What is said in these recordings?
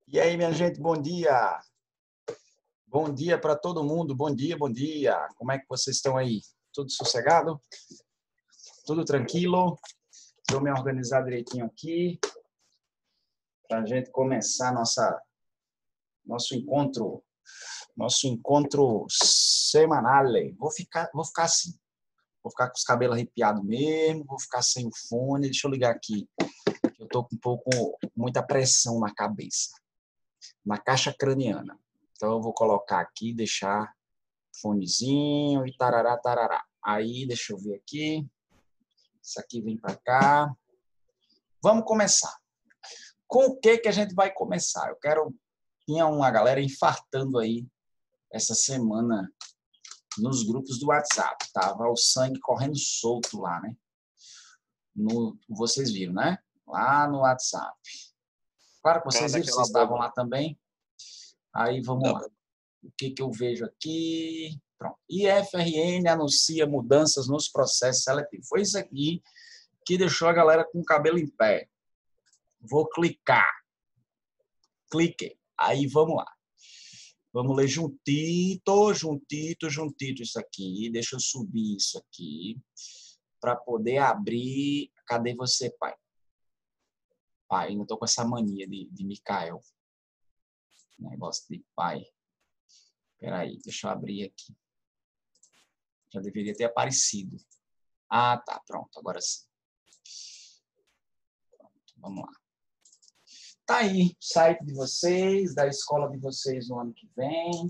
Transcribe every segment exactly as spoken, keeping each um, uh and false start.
E aí, minha gente, bom dia. Bom dia para todo mundo. Bom dia, bom dia. Como é que vocês estão aí? Tudo sossegado? Tudo tranquilo? Vou me organizar direitinho aqui para a gente começar nossa, nosso encontro, nosso encontro semanal. Vou ficar, vou ficar assim. Vou ficar com os cabelos arrepiados mesmo, vou ficar sem o fone. Deixa eu ligar aqui. Eu estou com um pouco, muita pressão na cabeça, na caixa craniana. Então, eu vou colocar aqui, deixar fonezinho e tarará, tarará. Aí, deixa eu ver aqui. Isso aqui vem para cá. Vamos começar. Com o que que a gente vai começar? Eu quero... Tinha uma galera infartando aí essa semana nos grupos do WhatsApp. Tava o sangue correndo solto lá, né? No, vocês viram, né? Lá no WhatsApp. Claro que vocês viram, vocês estavam lá também. Aí, vamos lá. O que que eu vejo aqui? Pronto. I F R N anuncia mudanças nos processos seletivos. Foi isso aqui que deixou a galera com o cabelo em pé. Vou clicar. Cliquei. Aí, vamos lá. Vamos ler juntito, juntito, juntito isso aqui. Deixa eu subir isso aqui para poder abrir. Cadê você, pai? Pai, ainda tô com essa mania de, de Micael. Negócio de pai. Espera aí, deixa eu abrir aqui. Já deveria ter aparecido. Ah, tá, pronto, agora sim. Pronto, vamos lá. Tá aí, o site de vocês, da escola de vocês no ano que vem.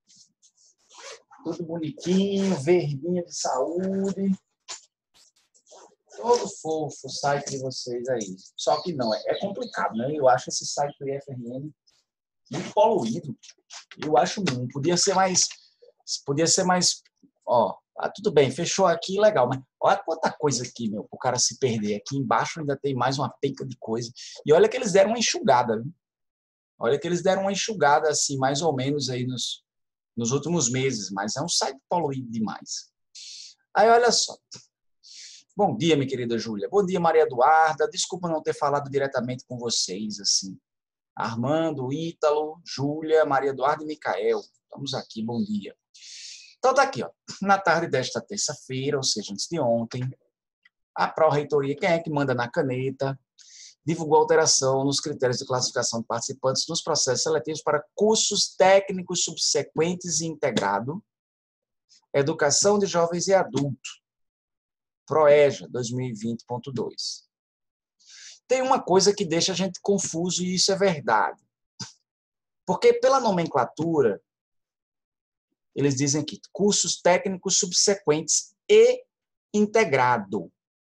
Tudo bonitinho, verdinho de saúde. Todo fofo o site de vocês aí. Só que não, é complicado, né? Eu acho esse site do I F R N muito poluído. Eu acho não podia ser mais, podia ser mais, ó, ah, tudo bem, fechou aqui, legal, mas olha quanta coisa aqui, meu, pro cara se perder. Aqui embaixo ainda tem mais uma penca de coisa. E olha que eles deram uma enxugada, viu? Olha que eles deram uma enxugada, assim, mais ou menos aí nos, nos últimos meses, mas é um site poluído demais. Aí, olha só. Bom dia, minha querida Júlia. Bom dia, Maria Eduarda. Desculpa não ter falado diretamente com vocês, assim. Armando, Ítalo, Júlia, Maria Eduarda e Micael. Estamos aqui, bom dia. Então, tá aqui, ó. Na tarde desta terça-feira, ou seja, antes de ontem, a Pró-Reitoria, quem é que manda na caneta, divulgou alteração nos critérios de classificação de participantes nos processos seletivos para cursos técnicos subsequentes e integrado, Educação de Jovens e Adultos, PROEJA dois mil e vinte ponto dois. Tem uma coisa que deixa a gente confuso, e isso é verdade. Porque pela nomenclatura, eles dizem aqui, cursos técnicos subsequentes e integrado.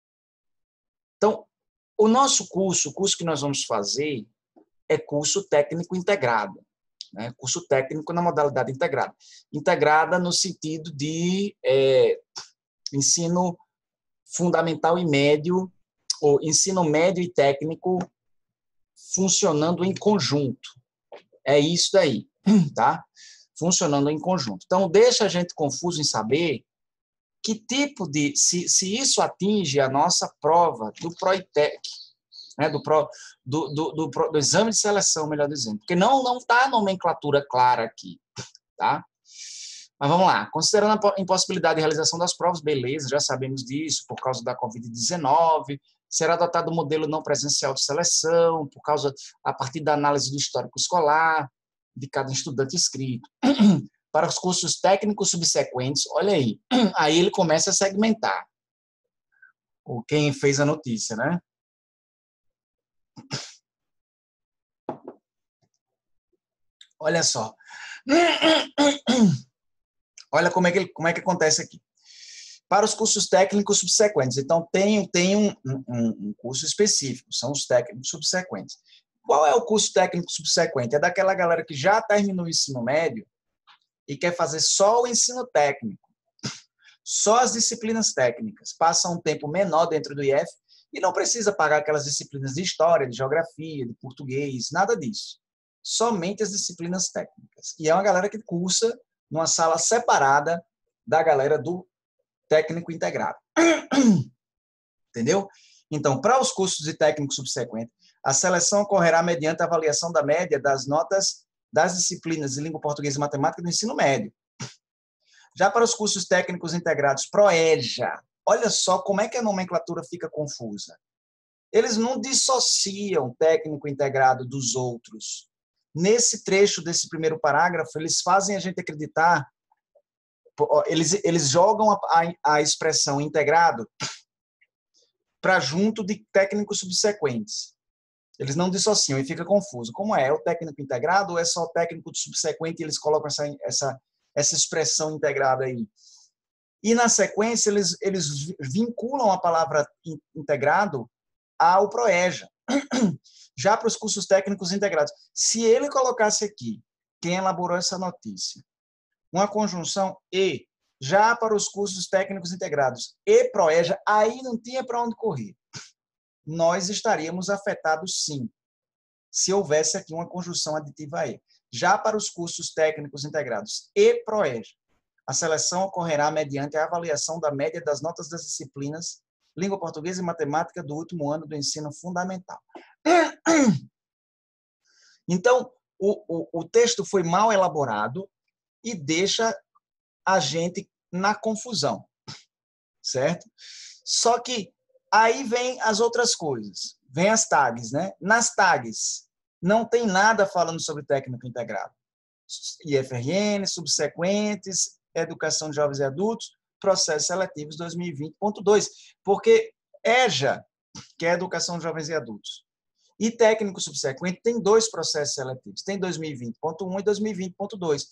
Então, o nosso curso, o curso que nós vamos fazer, é curso técnico integrado. Né? Curso técnico na modalidade integrada. Integrada no sentido de é, ensino fundamental e médio, ou ensino médio e técnico funcionando em conjunto. É isso daí, tá? Funcionando em conjunto. Então, deixa a gente confuso em saber que tipo de... Se, se isso atinge a nossa prova do PROITEC, né, do, pro, do, do, do, do exame de seleção, melhor dizendo. Porque não não está a nomenclatura clara aqui, tá? Mas vamos lá. Considerando a impossibilidade de realização das provas, beleza, já sabemos disso, por causa da covid dezenove, será adotado o modelo não presencial de seleção, por causa, a partir da análise do histórico escolar, de cada estudante inscrito. Para os cursos técnicos subsequentes, olha aí, aí ele começa a segmentar. O quem fez a notícia, né? Olha só. Olha como é que, como é que acontece aqui. Para os cursos técnicos subsequentes. Então, tem, tem um, um, um curso específico, são os técnicos subsequentes. Qual é o curso técnico subsequente? É daquela galera que já terminou o ensino médio e quer fazer só o ensino técnico, só as disciplinas técnicas, passa um tempo menor dentro do I F e não precisa pagar aquelas disciplinas de história, de geografia, de português, nada disso. Somente as disciplinas técnicas. E é uma galera que cursa numa sala separada da galera do técnico integrado. Entendeu? Então, para os cursos de técnico subsequente, a seleção ocorrerá mediante a avaliação da média das notas das disciplinas de língua portuguesa e matemática do ensino médio. Já para os cursos técnicos integrados ProEja, olha só como é que a nomenclatura fica confusa. Eles não dissociam técnico integrado dos outros. Nesse trecho desse primeiro parágrafo, eles fazem a gente acreditar, eles, eles jogam a, a, a expressão integrado para junto de técnicos subsequentes. Eles não dissociam e fica confuso. Como é? É o técnico integrado ou é só o técnico subsequente e eles colocam essa, essa, essa expressão integrada aí? E, na sequência, eles, eles vinculam a palavra integrado ao ProEja. Já para os cursos técnicos integrados. Se ele colocasse aqui, quem elaborou essa notícia, uma conjunção e, já para os cursos técnicos integrados e ProEja, aí não tinha para onde correr. Nós estaríamos afetados, sim, se houvesse aqui uma conjunção aditiva e. Já para os cursos técnicos integrados e ProEja, a seleção ocorrerá mediante a avaliação da média das notas das disciplinas língua portuguesa e matemática do último ano do ensino fundamental. Então, o, o, o texto foi mal elaborado e deixa a gente na confusão, certo? Só que aí vem as outras coisas, vem as tags, né? Nas tags, não tem nada falando sobre técnico integrado. I F R N, subsequentes, educação de jovens e adultos, processos seletivos dois mil e vinte ponto dois, porque EJA, que é educação de jovens e adultos, e técnico subsequente tem dois processos seletivos, tem dois mil e vinte ponto um e dois mil e vinte ponto dois.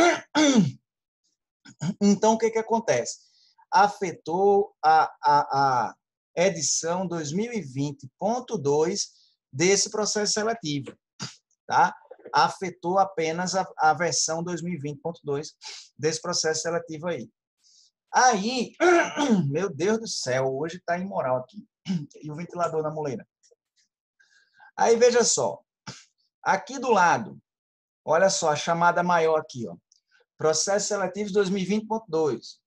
Então, o que, que acontece? Afetou a, a, a edição dois mil e vinte ponto dois desse processo seletivo, tá? Afetou apenas a, a versão dois mil e vinte ponto dois desse processo seletivo aí. Aí, meu Deus do céu, hoje está imoral aqui. E o ventilador na muleira. Aí, veja só. Aqui do lado, olha só, a chamada maior aqui, ó. Processos seletivos dois mil e vinte ponto dois.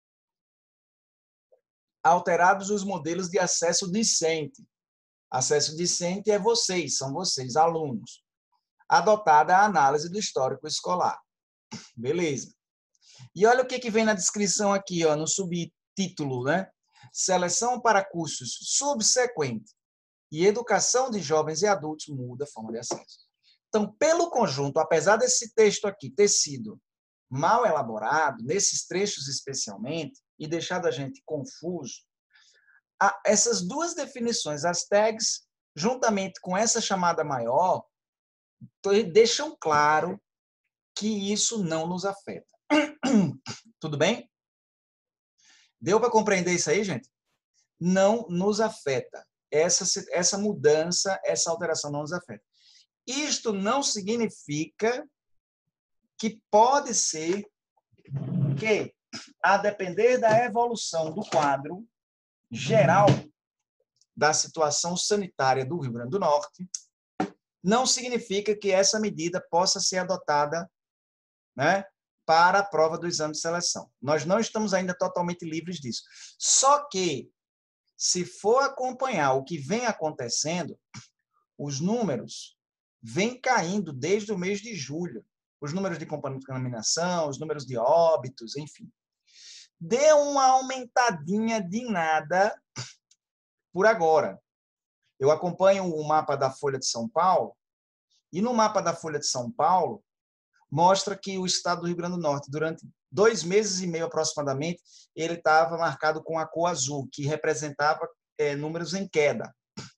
Alterados os modelos de acesso discente. Acesso discente é vocês, são vocês, alunos. Adotada a análise do histórico escolar. Beleza. E olha o que, que vem na descrição aqui, ó, no subtítulo, né? Seleção para cursos subsequente e educação de jovens e adultos muda a forma de acesso. Então, pelo conjunto, apesar desse texto aqui ter sido mal elaborado, nesses trechos especialmente, e deixado a gente confuso, essas duas definições, as tags, juntamente com essa chamada maior, deixam claro que isso não nos afeta. Tudo bem? Deu para compreender isso aí, gente? Não nos afeta. Essa, essa mudança, essa alteração não nos afeta. Isto não significa que pode ser que, a depender da evolução do quadro geral da situação sanitária do Rio Grande do Norte, não significa que essa medida possa ser adotada, né, para a prova do exame de seleção. Nós não estamos ainda totalmente livres disso. Só que, se for acompanhar o que vem acontecendo, os números vêm caindo desde o mês de julho. Os números de contaminação, os números de óbitos, enfim. Deu uma aumentadinha de nada por agora. Eu acompanho o mapa da Folha de São Paulo, e no mapa da Folha de São Paulo, mostra que o estado do Rio Grande do Norte, durante dois meses e meio aproximadamente, ele estava marcado com a cor azul, que representava é, números em queda.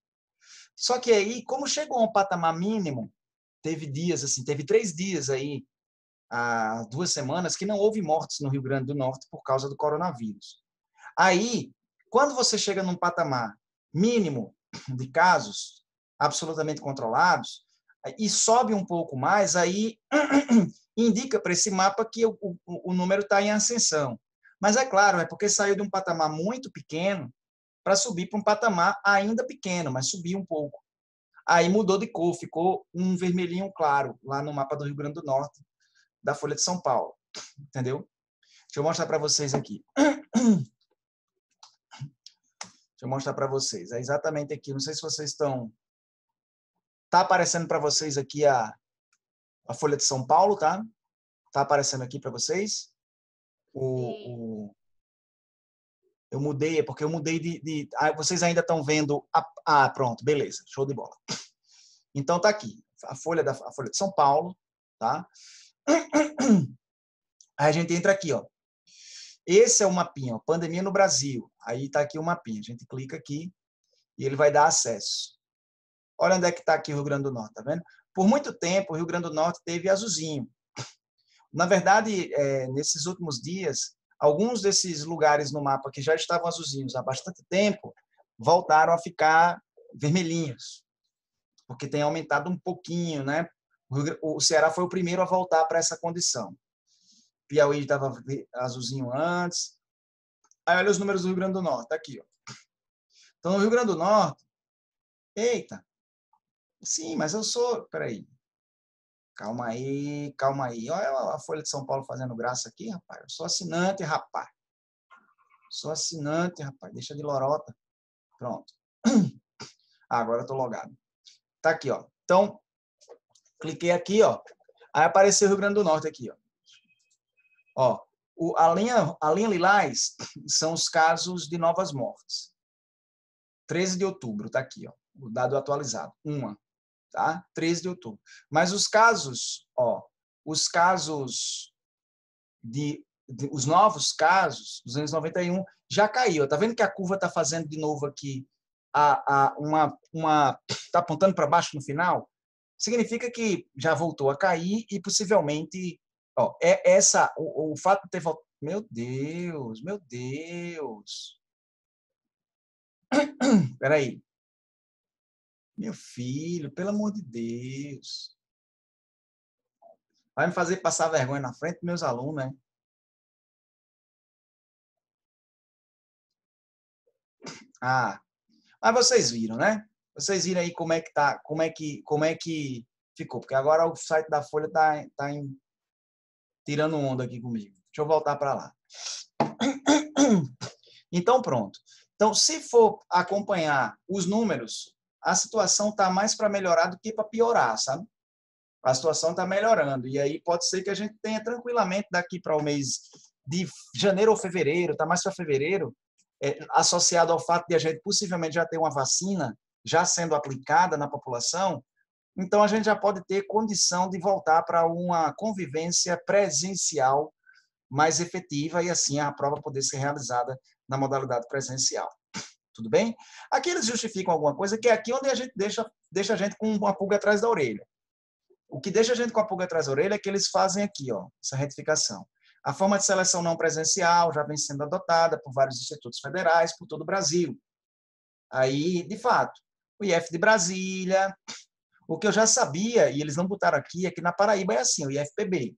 Só que aí, como chegou a um patamar mínimo, teve dias, assim, teve três dias aí, há duas semanas, que não houve mortes no Rio Grande do Norte por causa do coronavírus. Aí, quando você chega num patamar mínimo de casos absolutamente controlados, e sobe um pouco mais, aí indica para esse mapa que o, o, o número está em ascensão. Mas é claro, é porque saiu de um patamar muito pequeno para subir para um patamar ainda pequeno, mas subiu um pouco. Aí mudou de cor, ficou um vermelhinho claro lá no mapa do Rio Grande do Norte, da Folha de São Paulo. Entendeu? Deixa eu mostrar para vocês aqui. Deixa eu mostrar para vocês. É exatamente aqui. Não sei se vocês estão... Está aparecendo para vocês aqui a, a Folha de São Paulo, tá? Está aparecendo aqui para vocês. O, o... Eu mudei, é porque eu mudei de... de... Ah, vocês ainda estão vendo... A... Ah, pronto, beleza. Show de bola. Então, tá aqui. A Folha, da... a Folha de São Paulo, tá? Aí a gente entra aqui, ó. Esse é o mapinha, ó, pandemia no Brasil. Aí está aqui o mapinha. A gente clica aqui e ele vai dar acesso. Olha onde é que está aqui o Rio Grande do Norte, tá vendo? Por muito tempo, o Rio Grande do Norte teve azulzinho. Na verdade, é, nesses últimos dias, alguns desses lugares no mapa que já estavam azulzinhos há bastante tempo, voltaram a ficar vermelhinhos, porque tem aumentado um pouquinho, né? O Ceará foi o primeiro a voltar para essa condição. Piauí estava azulzinho antes. Aí olha os números do Rio Grande do Norte, tá aqui, ó. Então, no Rio Grande do Norte, eita, sim, mas eu sou, peraí, calma aí, calma aí, olha a Folha de São Paulo fazendo graça aqui, rapaz, eu sou assinante, rapaz, sou assinante, rapaz, deixa de lorota, pronto. Ah, agora eu tô logado. Tá aqui, ó. Então, cliquei aqui, ó, aí apareceu o Rio Grande do Norte aqui, ó. Ó, o, a, linha, a linha lilás são os casos de novas mortes. treze de outubro, tá aqui, ó, o dado atualizado. Uma, tá? treze de outubro. Mas os casos, ó, os casos de, de os novos casos, duzentos e noventa e um, já caiu. Tá vendo que a curva tá fazendo de novo aqui a, a uma uma tá apontando para baixo no final? Significa que já voltou a cair e possivelmente, ó, é essa o, o fato de ter voltado. Meu Deus, meu Deus. Espera aí. Meu filho, pelo amor de Deus. Vai me fazer passar vergonha na frente dos meus alunos, né? Ah, mas vocês viram, né? Vocês viram aí como é que tá, como é que, como é que ficou, porque agora o site da Folha tá, tá em, tirando onda aqui comigo. Deixa eu voltar para lá. Então, pronto. Então, se for acompanhar os números, a situação está mais para melhorar do que para piorar, sabe? A situação está melhorando. E aí pode ser que a gente tenha tranquilamente daqui para o mês de janeiro ou fevereiro, está mais para fevereiro, é, associado ao fato de a gente possivelmente já ter uma vacina já sendo aplicada na população, então a gente já pode ter condição de voltar para uma convivência presencial mais efetiva e assim a prova poder ser realizada na modalidade presencial. Tudo bem? Aqui eles justificam alguma coisa que é aqui onde a gente deixa, deixa a gente com uma pulga atrás da orelha. O que deixa a gente com a pulga atrás da orelha é que eles fazem aqui, ó, essa retificação. A forma de seleção não presencial já vem sendo adotada por vários institutos federais por todo o Brasil. Aí, de fato, o I F de Brasília, o que eu já sabia, e eles não botaram aqui, é que na Paraíba é assim, o I F P B.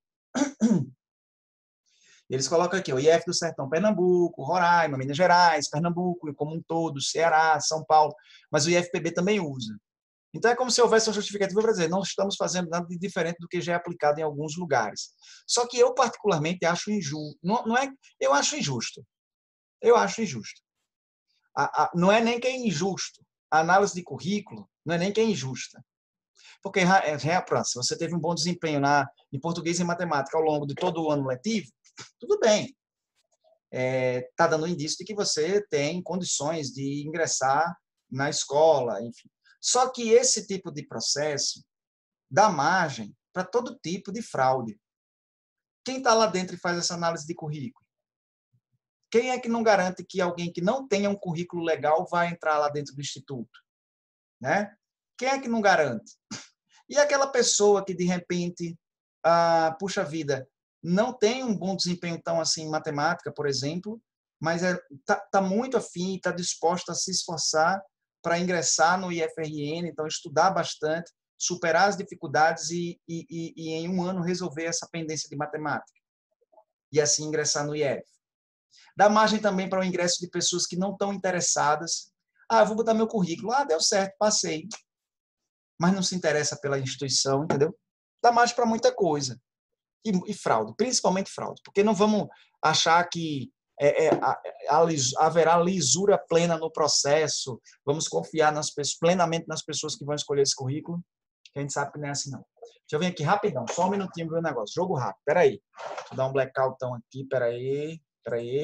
Eles colocam aqui o I F do Sertão, Pernambuco, Roraima, Minas Gerais, Pernambuco, como um todo, Ceará, São Paulo, mas o I F P B também usa. Então, é como se houvesse uma justificativa para dizer, não estamos fazendo nada de diferente do que já é aplicado em alguns lugares. Só que eu, particularmente, acho injusto. Não, não é, eu acho injusto. Eu acho injusto. A, a, não é nem que é injusto. A análise de currículo não é nem que é injusta. Porque, é, se você teve um bom desempenho na, em português e matemática ao longo de todo o ano letivo, tudo bem. Está é, dando um indício de que você tem condições de ingressar na escola, enfim. Só que esse tipo de processo dá margem para todo tipo de fraude. Quem está lá dentro e faz essa análise de currículo? Quem é que não garante que alguém que não tenha um currículo legal vai entrar lá dentro do instituto? Né? Quem é que não garante? E aquela pessoa que, de repente, ah, puxa vida, não tem um bom desempenho tão assim em matemática, por exemplo, mas está é, tá, tá muito afim, está disposta a se esforçar para ingressar no I F R N, então estudar bastante, superar as dificuldades e, e, e, e em um ano resolver essa pendência de matemática. E assim ingressar no I F. Dá margem também para o ingresso de pessoas que não estão interessadas. Ah, vou botar meu currículo. Ah, deu certo, passei. Mas não se interessa pela instituição, entendeu? Dá margem para muita coisa. E, e fraude, principalmente fraude. Porque não vamos achar que é, é, a, a, haverá lisura plena no processo, vamos confiar nas pessoas, plenamente nas pessoas que vão escolher esse currículo, que a gente sabe que não é assim, não. Deixa eu vir aqui rapidão, só um minutinho para ver o negócio. Jogo rápido, peraí. Deixa eu dar um blackoutão aqui, peraí, peraí.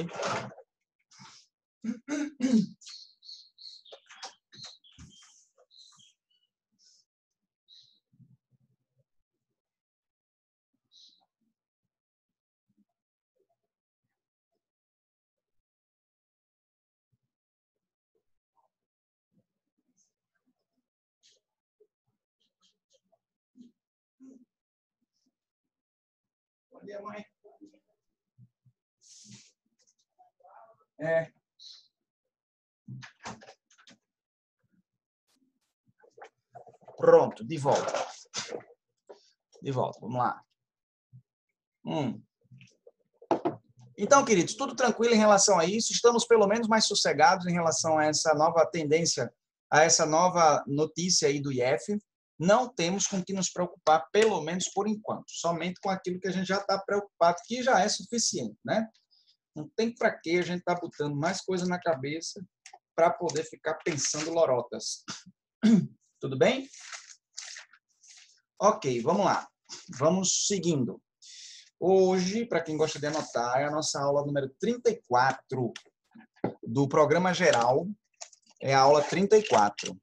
Bom dia, mãe. É. Pronto, de volta. De volta, vamos lá. Hum. Então, queridos, tudo tranquilo em relação a isso? Estamos pelo menos mais sossegados em relação a essa nova tendência, a essa nova notícia aí do I F. Não temos com que nos preocupar, pelo menos por enquanto, somente com aquilo que a gente já está preocupado, que já é suficiente, né? Não tem para que a gente tá botando mais coisa na cabeça para poder ficar pensando lorotas. Tudo bem? Ok, vamos lá. Vamos seguindo. Hoje, para quem gosta de anotar, é a nossa aula número trinta e quatro do programa geral. É a aula trinta e quatro.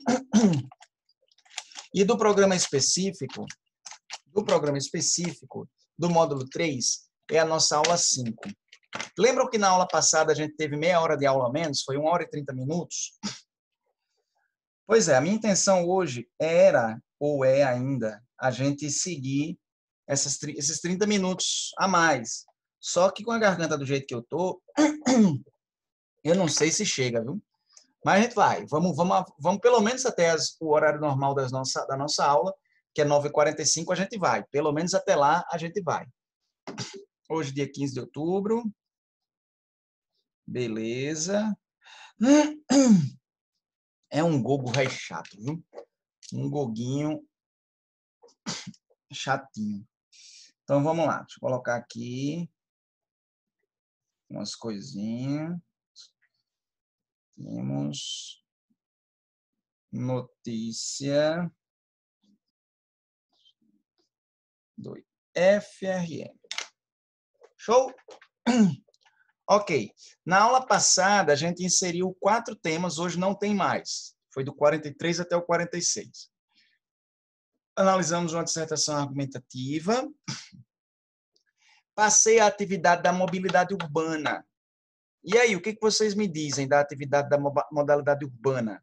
E do programa específico, do programa específico, do módulo três, é a nossa aula cinco. Lembram que na aula passada a gente teve meia hora de aula a menos? Foi uma hora e trinta minutos? Pois é, a minha intenção hoje era, ou é ainda, a gente seguir essas, esses trinta minutos a mais. Só que com a garganta do jeito que eu tô, eu não sei se chega, viu? Mas a gente vai. Vamos, vamos, vamos pelo menos até as, o horário normal das nossa, da nossa aula, que é nove e quarenta e cinco, a gente vai. Pelo menos até lá a gente vai. Hoje, dia quinze de outubro. Beleza. É um gogo rei chato, viu? Um goguinho chatinho. Então, vamos lá. Deixa eu colocar aqui umas coisinhas. Temos notícia do F R M. Show? Ok. Na aula passada, a gente inseriu quatro temas, hoje não tem mais. Foi do quarenta e três até o quarenta e seis. Analisamos uma dissertação argumentativa. Passei a atividade da mobilidade urbana. E aí, o que vocês me dizem da atividade da modalidade urbana?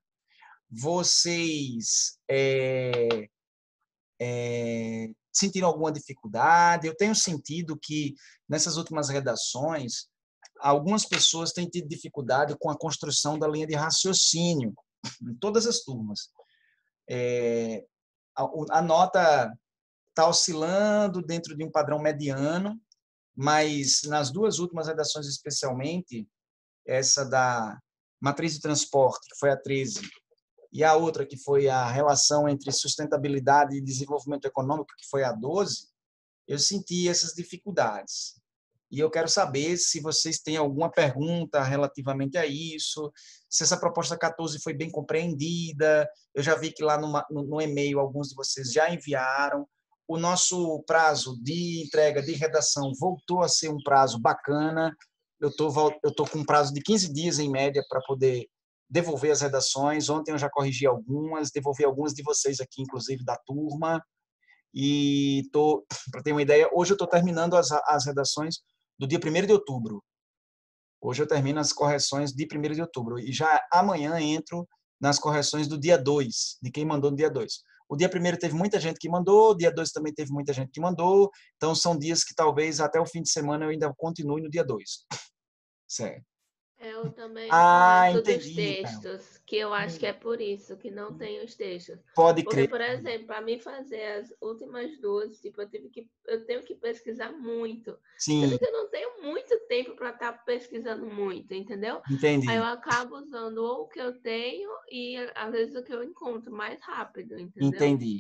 Vocês é, é, sentiram alguma dificuldade? Eu tenho sentido que, nessas últimas redações, algumas pessoas têm tido dificuldade com a construção da linha de raciocínio, em todas as turmas. É, a, a nota está oscilando dentro de um padrão mediano, mas nas duas últimas redações, especialmente, essa da matriz de transporte, que foi a treze, e a outra, que foi a relação entre sustentabilidade e desenvolvimento econômico, que foi a doze, eu senti essas dificuldades. E eu quero saber se vocês têm alguma pergunta relativamente a isso, se essa proposta quatorze foi bem compreendida. Eu já vi que lá no, no, no e-mail alguns de vocês já enviaram. O nosso prazo de entrega de redação voltou a ser um prazo bacana. Eu tô, eu tô com um prazo de quinze dias, em média, para poder devolver as redações. Ontem eu já corrigi algumas, devolvi algumas de vocês aqui, inclusive da turma. E, para ter uma ideia, hoje eu estou terminando as, as redações do dia primeiro de outubro. Hoje eu termino as correções de primeiro de outubro. E já amanhã entro nas correções do dia dois, de quem mandou no dia dois. O dia primeiro teve muita gente que mandou, o dia dois também teve muita gente que mandou. Então, são dias que talvez até o fim de semana eu ainda continue no dia dois. Certo. Eu também ah, gosto entendi, dos textos, que eu acho que é por isso que não tem os textos. Pode Porque, crer. por exemplo, para mim fazer as últimas duas, tipo, eu, tive que, eu tenho que pesquisar muito. Sim. Sendo que eu não tenho muito tempo para estar tá pesquisando muito, entendeu? Entendi. Aí eu acabo usando ou o que eu tenho e, às vezes, o que eu encontro mais rápido, entendeu? Entendi.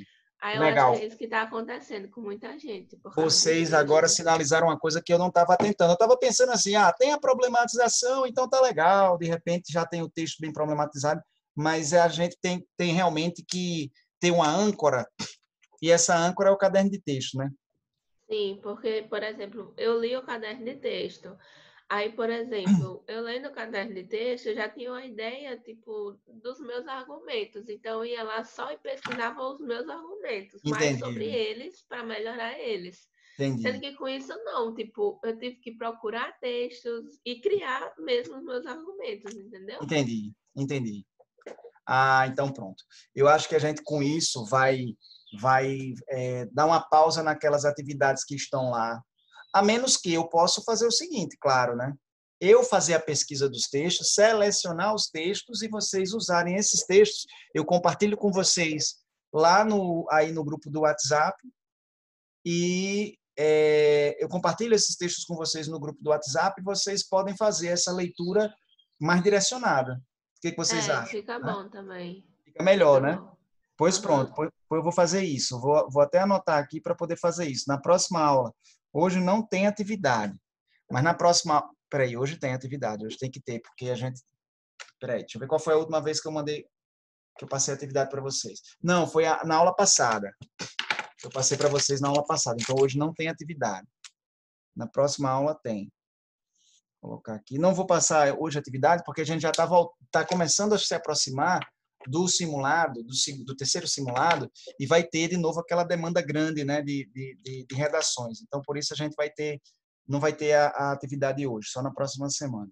Aí eu acho que Legal. é isso que está acontecendo com muita gente, por causa dos Vocês agora textos. sinalizaram uma coisa que eu não estava atentando. Eu estava pensando assim, ah, tem a problematização, então tá legal, de repente já tem o texto bem problematizado, mas a gente tem, tem realmente que ter uma âncora, e essa âncora é o caderno de texto, né? Sim, porque, por exemplo, eu li o caderno de texto. Aí, por exemplo, eu lendo o caderno de texto, eu já tinha uma ideia, tipo, dos meus argumentos. Então, eu ia lá só e pesquisava os meus argumentos, mais sobre Entendi, eles, para melhorar eles. Sendo entendi, que com isso, não. Tipo, eu tive que procurar textos e criar mesmo os meus argumentos, entendeu? entendi, entendi. Ah, então pronto. Eu acho que a gente com isso vai vai é, dar uma pausa naquelas atividades que estão lá, a menos que eu possa fazer o seguinte, claro, né? Eu fazer a pesquisa dos textos, selecionar os textos e vocês usarem esses textos. Eu compartilho com vocês lá no aí no grupo do WhatsApp e é, eu compartilho esses textos com vocês no grupo do WhatsApp e vocês podem fazer essa leitura mais direcionada. O que, que vocês É, acham? fica Né? bom também. Fica melhor, Fica né? bom. Pois pronto, Aham. pois eu vou fazer isso. Vou, vou até anotar aqui para poder fazer isso. Na próxima aula, hoje não tem atividade, mas na próxima. Peraí, hoje tem atividade, hoje tem que ter, porque a gente. Peraí, deixa eu ver qual foi a última vez que eu mandei, que eu passei a atividade para vocês. Não, foi a, na aula passada. Eu passei para vocês na aula passada, então hoje não tem atividade. Na próxima aula tem. Vou colocar aqui. Não vou passar hoje a atividade, porque a gente já está tá começando a se aproximar do simulado, do, do terceiro simulado, e vai ter de novo aquela demanda grande, né, de, de, de, de redações. Então, por isso a gente vai ter, não vai ter a, a atividade hoje, só na próxima semana.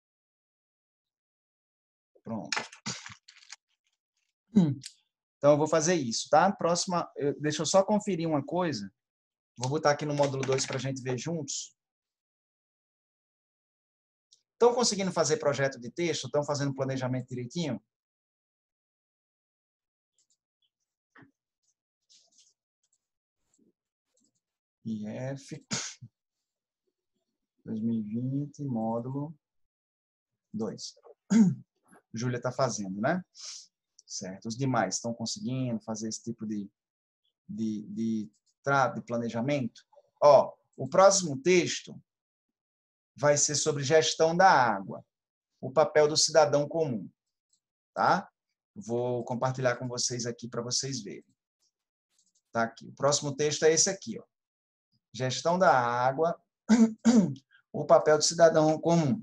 Pronto. Então, eu vou fazer isso, tá? Próxima, eu, deixa eu só conferir uma coisa. Vou botar aqui no módulo dois para a gente ver juntos. Estão conseguindo fazer projeto de texto? Estão fazendo planejamento direitinho? I F dois mil e vinte, módulo dois. Júlia está fazendo, né? Certo. Os demais estão conseguindo fazer esse tipo de, de, de, de planejamento? Ó, o próximo texto vai ser sobre gestão da água, o papel do cidadão comum, tá? Vou compartilhar com vocês aqui para vocês verem. Tá aqui. O próximo texto é esse aqui, ó. Gestão da água, o papel do cidadão comum.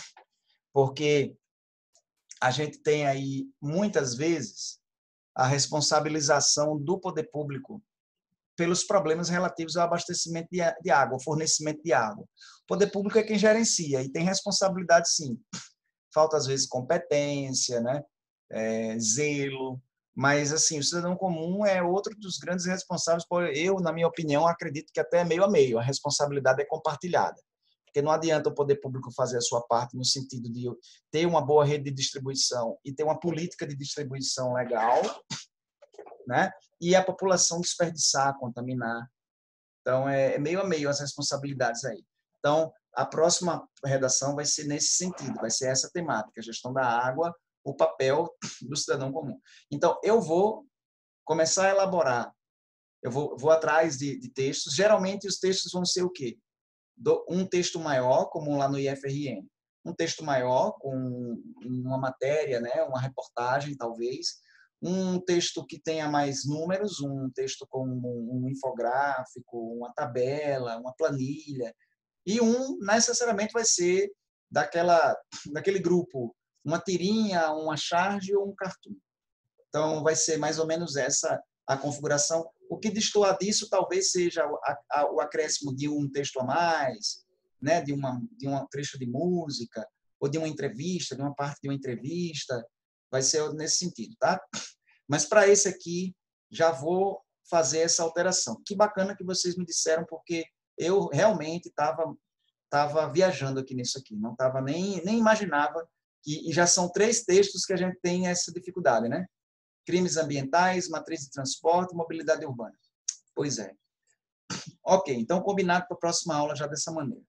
Porque a gente tem aí, muitas vezes, a responsabilização do poder público pelos problemas relativos ao abastecimento de água, ao fornecimento de água. O poder público é quem gerencia e tem responsabilidade, sim. Falta, às vezes, competência, né? É, zelo, mas, assim, o cidadão comum é outro dos grandes responsáveis. Por, eu, na minha opinião, acredito que até meio a meio, a responsabilidade é compartilhada. Porque não adianta o poder público fazer a sua parte no sentido de ter uma boa rede de distribuição e ter uma política de distribuição legal, né? E a população desperdiçar, contaminar. Então, é meio a meio as responsabilidades aí. Então, a próxima redação vai ser nesse sentido, vai ser essa temática, gestão da água, o papel do cidadão comum. Então, eu vou começar a elaborar, eu vou, vou atrás de, de textos, geralmente os textos vão ser o quê? Um texto maior, como lá no I F R N, um texto maior, com uma matéria, né, uma reportagem, talvez, um texto que tenha mais números, um texto com um infográfico, uma tabela, uma planilha, e um necessariamente vai ser daquela, daquele grupo, uma tirinha, uma charge ou um cartoon. Então, vai ser mais ou menos essa a configuração. O que destoar disso talvez seja a, a, o acréscimo de um texto a mais, né? de, uma, de um trecho de música, ou de uma entrevista, de uma parte de uma entrevista. Vai ser nesse sentido, tá? Mas para esse aqui, já vou fazer essa alteração. Que bacana que vocês me disseram, porque eu realmente estava tava viajando aqui nisso aqui, não estava nem, nem imaginava que, e já são três textos que a gente tem essa dificuldade, né? Crimes ambientais, matriz de transporte e mobilidade urbana. Pois é. Ok, então combinado para a próxima aula já dessa maneira.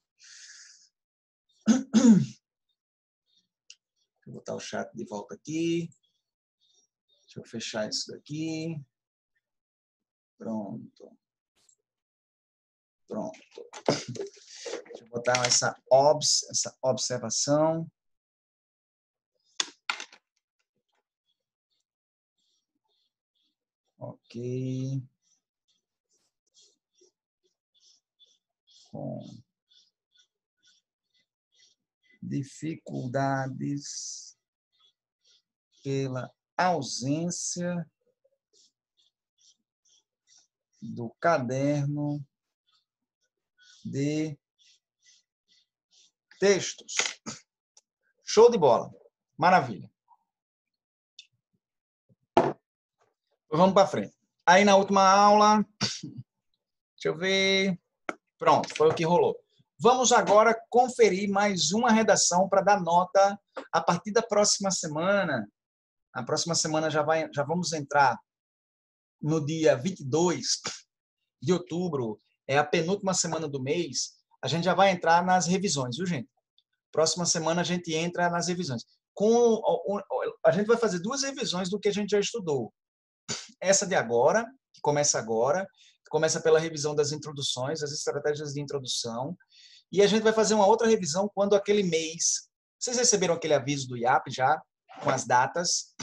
Vou botar o chat de volta aqui. Deixa eu fechar isso daqui. Pronto. Pronto. Deixa eu botar essa, obs, essa observação. Ok. Com dificuldades pela ausência do caderno de textos. Show de bola. Maravilha. Vamos para frente. Aí na última aula, deixa eu ver. Pronto, foi o que rolou. Vamos agora conferir mais uma redação para dar nota a partir da próxima semana. A próxima semana já, vai, já vamos entrar no dia vinte e dois de outubro, é a penúltima semana do mês. A gente já vai entrar nas revisões, viu, gente? Próxima semana a gente entra nas revisões. Com, a gente vai fazer duas revisões do que a gente já estudou. Essa de agora, que começa agora, que começa pela revisão das introduções, as estratégias de introdução. E a gente vai fazer uma outra revisão quando aquele mês... Vocês receberam aquele aviso do I A P já, com as datas?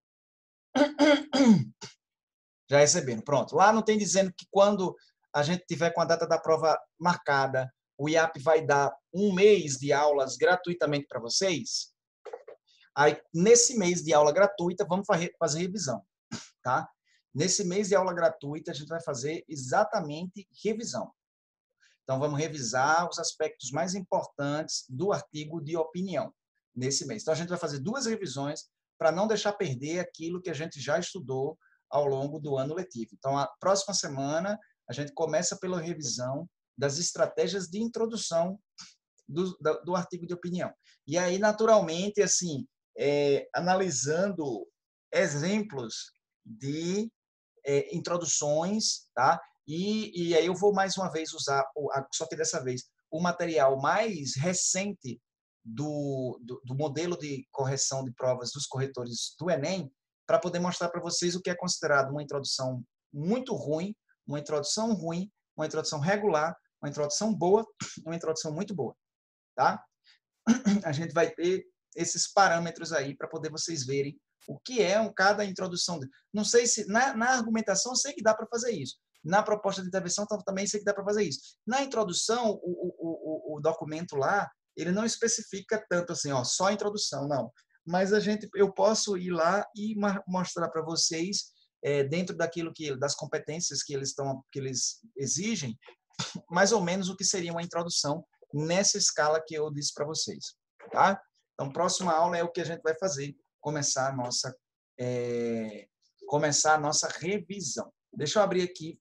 Já receberam, pronto. Lá não tem dizendo que quando a gente tiver com a data da prova marcada, o I A P vai dar um mês de aulas gratuitamente para vocês? Aí, nesse mês de aula gratuita, vamos fazer revisão, tá? Nesse mês de aula gratuita, a gente vai fazer exatamente revisão. Então, vamos revisar os aspectos mais importantes do artigo de opinião nesse mês. Então, a gente vai fazer duas revisões para não deixar perder aquilo que a gente já estudou ao longo do ano letivo. Então, a próxima semana, a gente começa pela revisão das estratégias de introdução do, do, do artigo de opinião. E aí, naturalmente, assim, é, analisando exemplos de é, introduções, tá? E, e aí eu vou mais uma vez usar, só que dessa vez, o material mais recente do, do, do modelo de correção de provas dos corretores do Enem, para poder mostrar para vocês o que é considerado uma introdução muito ruim, uma introdução ruim, uma introdução regular, uma introdução boa, uma introdução muito boa, tá? A gente vai ter esses parâmetros aí para poder vocês verem o que é um, cada introdução. Não sei se, na, na argumentação, sei que dá para fazer isso. Na proposta de intervenção, também sei que dá para fazer isso. Na introdução, o, o, o, o documento lá, ele não especifica tanto assim, ó, só a introdução, não. Mas a gente, eu posso ir lá e mostrar para vocês, é, dentro daquilo que, das competências que eles, estão, que eles exigem, mais ou menos o que seria uma introdução nessa escala que eu disse para vocês. Tá? Então, próxima aula é o que a gente vai fazer, começar a nossa, é, começar a nossa revisão. Deixa eu abrir aqui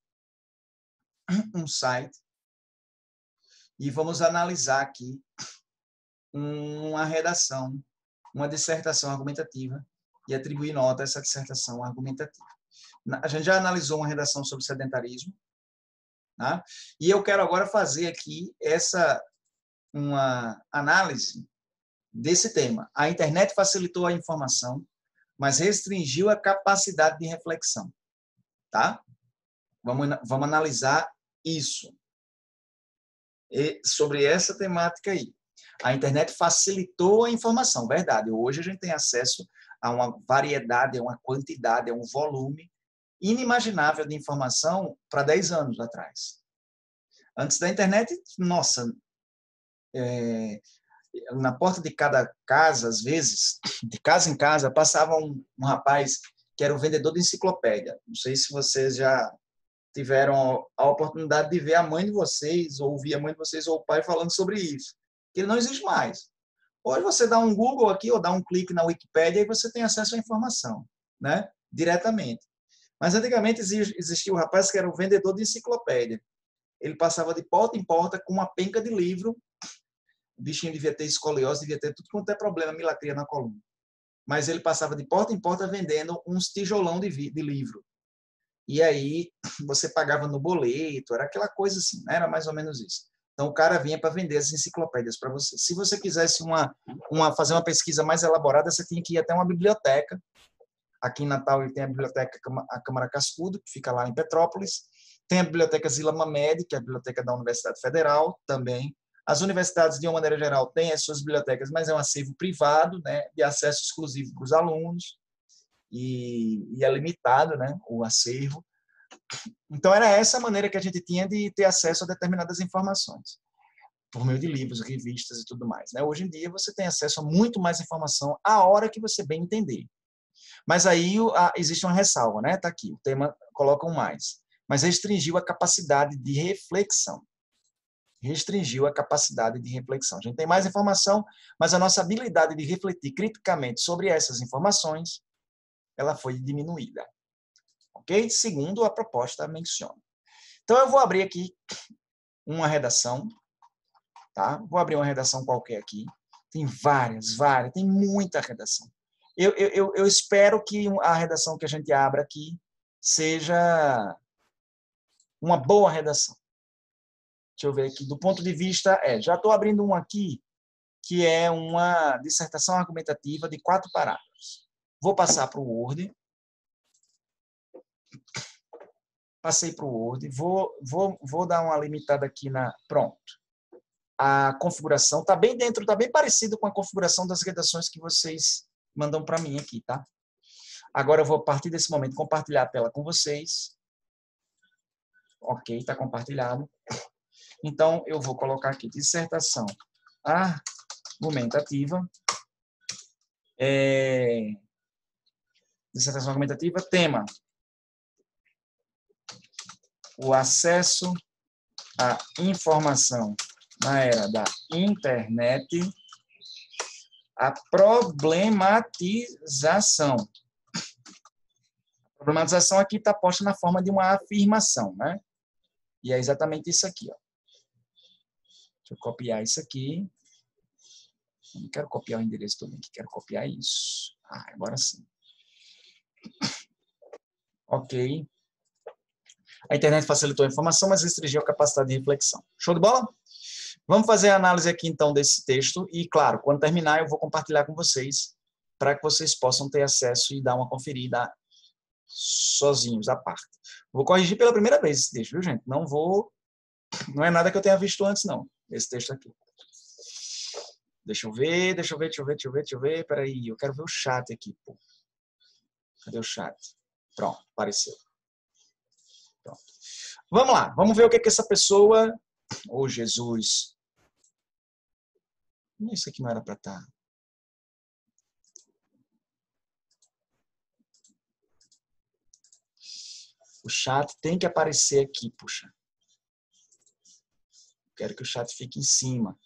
um site e vamos analisar aqui uma redação, uma dissertação argumentativa e atribuir nota a essa dissertação argumentativa. A gente já analisou uma redação sobre sedentarismo, tá? E eu quero agora fazer aqui essa uma análise desse tema. A internet facilitou a informação, mas restringiu a capacidade de reflexão, tá? Vamos, vamos analisar isso. E sobre essa temática aí. A internet facilitou a informação, verdade. Hoje a gente tem acesso a uma variedade, a uma quantidade, a um volume inimaginável de informação para dez anos atrás. Antes da internet, nossa, é, na porta de cada casa, às vezes, de casa em casa, passava um, um rapaz que era o vendedor de enciclopédia. Não sei se vocês já tiveram a oportunidade de ver a mãe de vocês, ou ouvir a mãe de vocês, ou o pai falando sobre isso. Que ele não existe mais. Hoje você dá um Google aqui, ou dá um clique na Wikipédia, e você tem acesso à informação, né? Diretamente. Mas antigamente existia o rapaz que era o vendedor de enciclopédia. Ele passava de porta em porta com uma penca de livro. O bichinho devia ter escoliose, devia ter tudo quanto é problema, milacria na coluna. Mas ele passava de porta em porta vendendo uns tijolão de, de livro. E aí você pagava no boleto, era aquela coisa assim, né? Era mais ou menos isso. Então o cara vinha para vender as enciclopédias para você. Se você quisesse uma, uma, fazer uma pesquisa mais elaborada, você tinha que ir até uma biblioteca Aqui em Natal ele tem a Biblioteca a Câmara Cascudo, que fica lá em Petrópolis. Tem a Biblioteca Zila Mamed, que é a biblioteca da Universidade Federal, também. As universidades, de uma maneira geral, têm as suas bibliotecas, mas é um acervo privado, né, de acesso exclusivo para os alunos, e, e é limitado, né, o acervo. Então, era essa a maneira que a gente tinha de ter acesso a determinadas informações, por meio de livros, revistas e tudo mais, né? Hoje em dia, você tem acesso a muito mais informação a hora que você bem entender. Mas aí a, existe uma ressalva, né? Está aqui, o tema coloca um mais. Mas restringiu a capacidade de reflexão. Restringiu a capacidade de reflexão. A gente tem mais informação, mas a nossa habilidade de refletir criticamente sobre essas informações, ela foi diminuída. Ok? Segundo a proposta menciona. Então, eu vou abrir aqui uma redação. Tá? Vou abrir uma redação qualquer aqui. Tem várias, várias, tem muita redação. Eu, eu, eu espero que a redação que a gente abra aqui seja uma boa redação. Deixa eu ver aqui. Do ponto de vista... É, já estou abrindo um aqui, que é uma dissertação argumentativa de quatro parágrafos. Vou passar para o Word. Passei para o Word. Vou, vou, vou dar uma limitada aqui na... Pronto. A configuração está bem dentro, está bem parecido com a configuração das redações que vocês mandam para mim aqui, tá? Agora eu vou, a partir desse momento, compartilhar a tela com vocês. Ok, está compartilhado. Então, eu vou colocar aqui dissertação argumentativa. É... Dissertação argumentativa, tema. O acesso à informação na era da internet, a problematização. A problematização aqui está posta na forma de uma afirmação, né? E é exatamente isso aqui, ó. Deixa eu copiar isso aqui. Eu não quero copiar o endereço todo aqui, quero copiar isso. Ah, agora sim. Ok. A internet facilitou a informação, mas restringiu a capacidade de reflexão. Show de bola? Vamos fazer a análise aqui, então, desse texto. E, claro, quando terminar, eu vou compartilhar com vocês para que vocês possam ter acesso e dar uma conferida sozinhos, à parte. Vou corrigir pela primeira vez esse texto, viu, gente? Não vou... Não é nada que eu tenha visto antes, não, esse texto aqui. Deixa eu ver, deixa eu ver, deixa eu ver, deixa eu ver, deixa eu ver. Peraí, eu quero ver o chat aqui, pô. Cadê o chat? Pronto, apareceu. Pronto. Vamos lá, vamos ver o que, que essa pessoa... Ô, oh, Jesus. Isso aqui não era para estar. O chat tem que aparecer aqui, puxa. Quero que o chat fique em cima.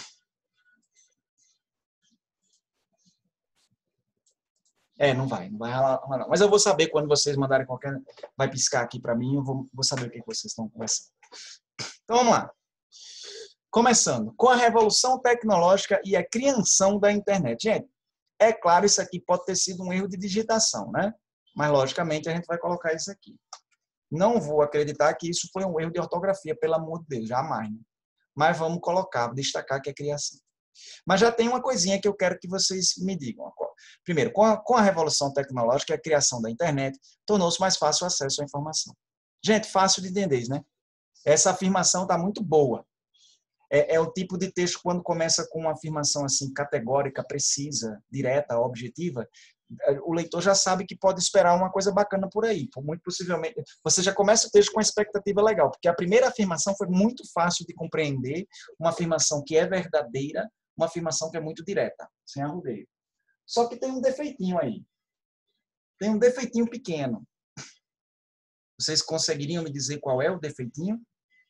É, não vai, não vai rolar, não. Mas eu vou saber quando vocês mandarem qualquer... Vai piscar aqui para mim, eu vou, vou saber o que vocês estão conversando. Então, vamos lá. Começando. Com a revolução tecnológica e a criação da internet. Gente, é claro, isso aqui pode ter sido um erro de digitação, né? Mas, logicamente, a gente vai colocar isso aqui. Não vou acreditar que isso foi um erro de ortografia, pelo amor de Deus, jamais. Né? Mas vamos colocar, destacar que é criação. Mas já tem uma coisinha que eu quero que vocês me digam. Primeiro, com a, com a revolução tecnológica e a criação da internet, tornou-se mais fácil o acesso à informação. Gente, fácil de entender, né? Essa afirmação está muito boa. É, é o tipo de texto, quando começa com uma afirmação assim, categórica, precisa, direta, objetiva, o leitor já sabe que pode esperar uma coisa bacana por aí. Muito possivelmente, você já começa o texto com uma expectativa legal, porque a primeira afirmação foi muito fácil de compreender, uma afirmação que é verdadeira, uma afirmação que é muito direta, sem arrudeio. Só que tem um defeitinho aí. Tem um defeitinho pequeno. Vocês conseguiriam me dizer qual é o defeitinho?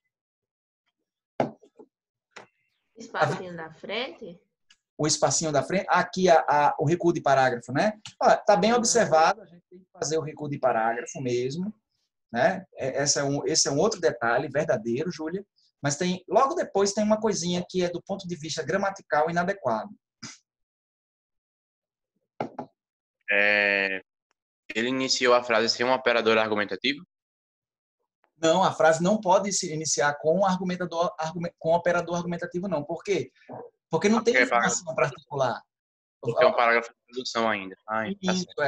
Espacinho da frente? O espacinho da frente. Aqui a, a, o recuo de parágrafo, né? Está bem observado, a gente tem que fazer o recuo de parágrafo mesmo. Né? Esse, é um, esse é um outro detalhe verdadeiro, Júlia. Mas tem, logo depois tem uma coisinha que é do ponto de vista gramatical inadequado. É, ele iniciou a frase sem um operador argumentativo? Não, a frase não pode se iniciar com, argumentador, com operador argumentativo, não. Por quê? Porque não Porque tem é informação para articular. Porque é um parágrafo de introdução ainda. Ah, Isso, é.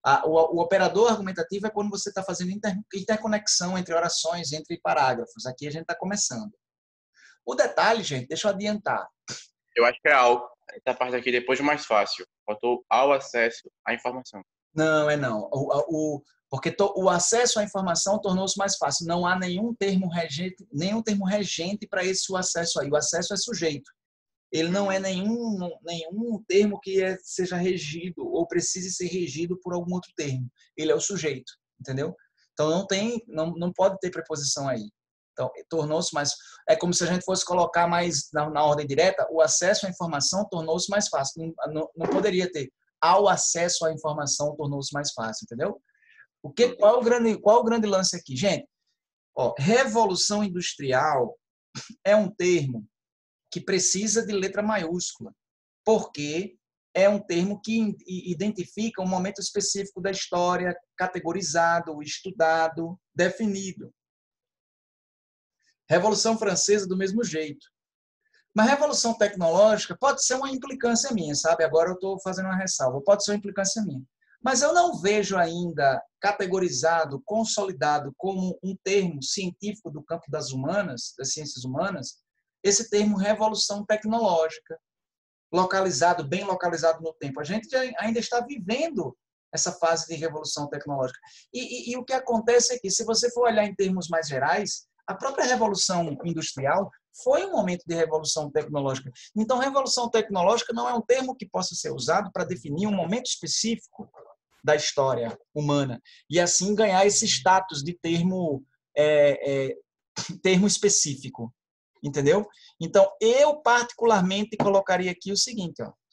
A, o, o operador argumentativo é quando você está fazendo inter, interconexão entre orações, entre parágrafos. Aqui a gente está começando. O detalhe, gente, deixa eu adiantar. Eu acho que é ao. Essa parte aqui depois mais fácil. Faltou ao acesso à informação. Não, é não. O, o, porque to, o acesso à informação tornou-se mais fácil. Não há nenhum termo regente, nenhum termo regente para esse o acesso aí. O acesso é sujeito. Ele não é nenhum, nenhum termo que é, seja regido ou precise ser regido por algum outro termo. Ele é o sujeito, entendeu? Então não tem, não, não pode ter preposição aí. Então tornou-se mais, é como se a gente fosse colocar mais na, na ordem direta, o acesso à informação tornou-se mais fácil. Não, não, não poderia ter ao acesso à informação tornou-se mais fácil, entendeu? O que, qual, é o grande, qual é o grande lance aqui? Gente, ó, revolução industrial é um termo que precisa de letra maiúscula, porque é um termo que identifica um momento específico da história, categorizado, estudado, definido. Revolução Francesa, do mesmo jeito. Mas Revolução Tecnológica pode ser uma implicância minha, sabe? Agora eu estou fazendo uma ressalva. Pode ser uma implicância minha. Mas eu não vejo ainda categorizado, consolidado como um termo científico do campo das humanas, das ciências humanas, esse termo revolução tecnológica, localizado, bem localizado no tempo. A gente ainda está vivendo essa fase de revolução tecnológica. E, e, e o que acontece é que, se você for olhar em termos mais gerais, a própria revolução industrial foi um momento de revolução tecnológica. Então, revolução tecnológica não é um termo que possa ser usado para definir um momento específico da história humana e, assim, ganhar esse status de termo, é, é, termo específico. Entendeu? Então, eu particularmente colocaria aqui o seguinte, ó.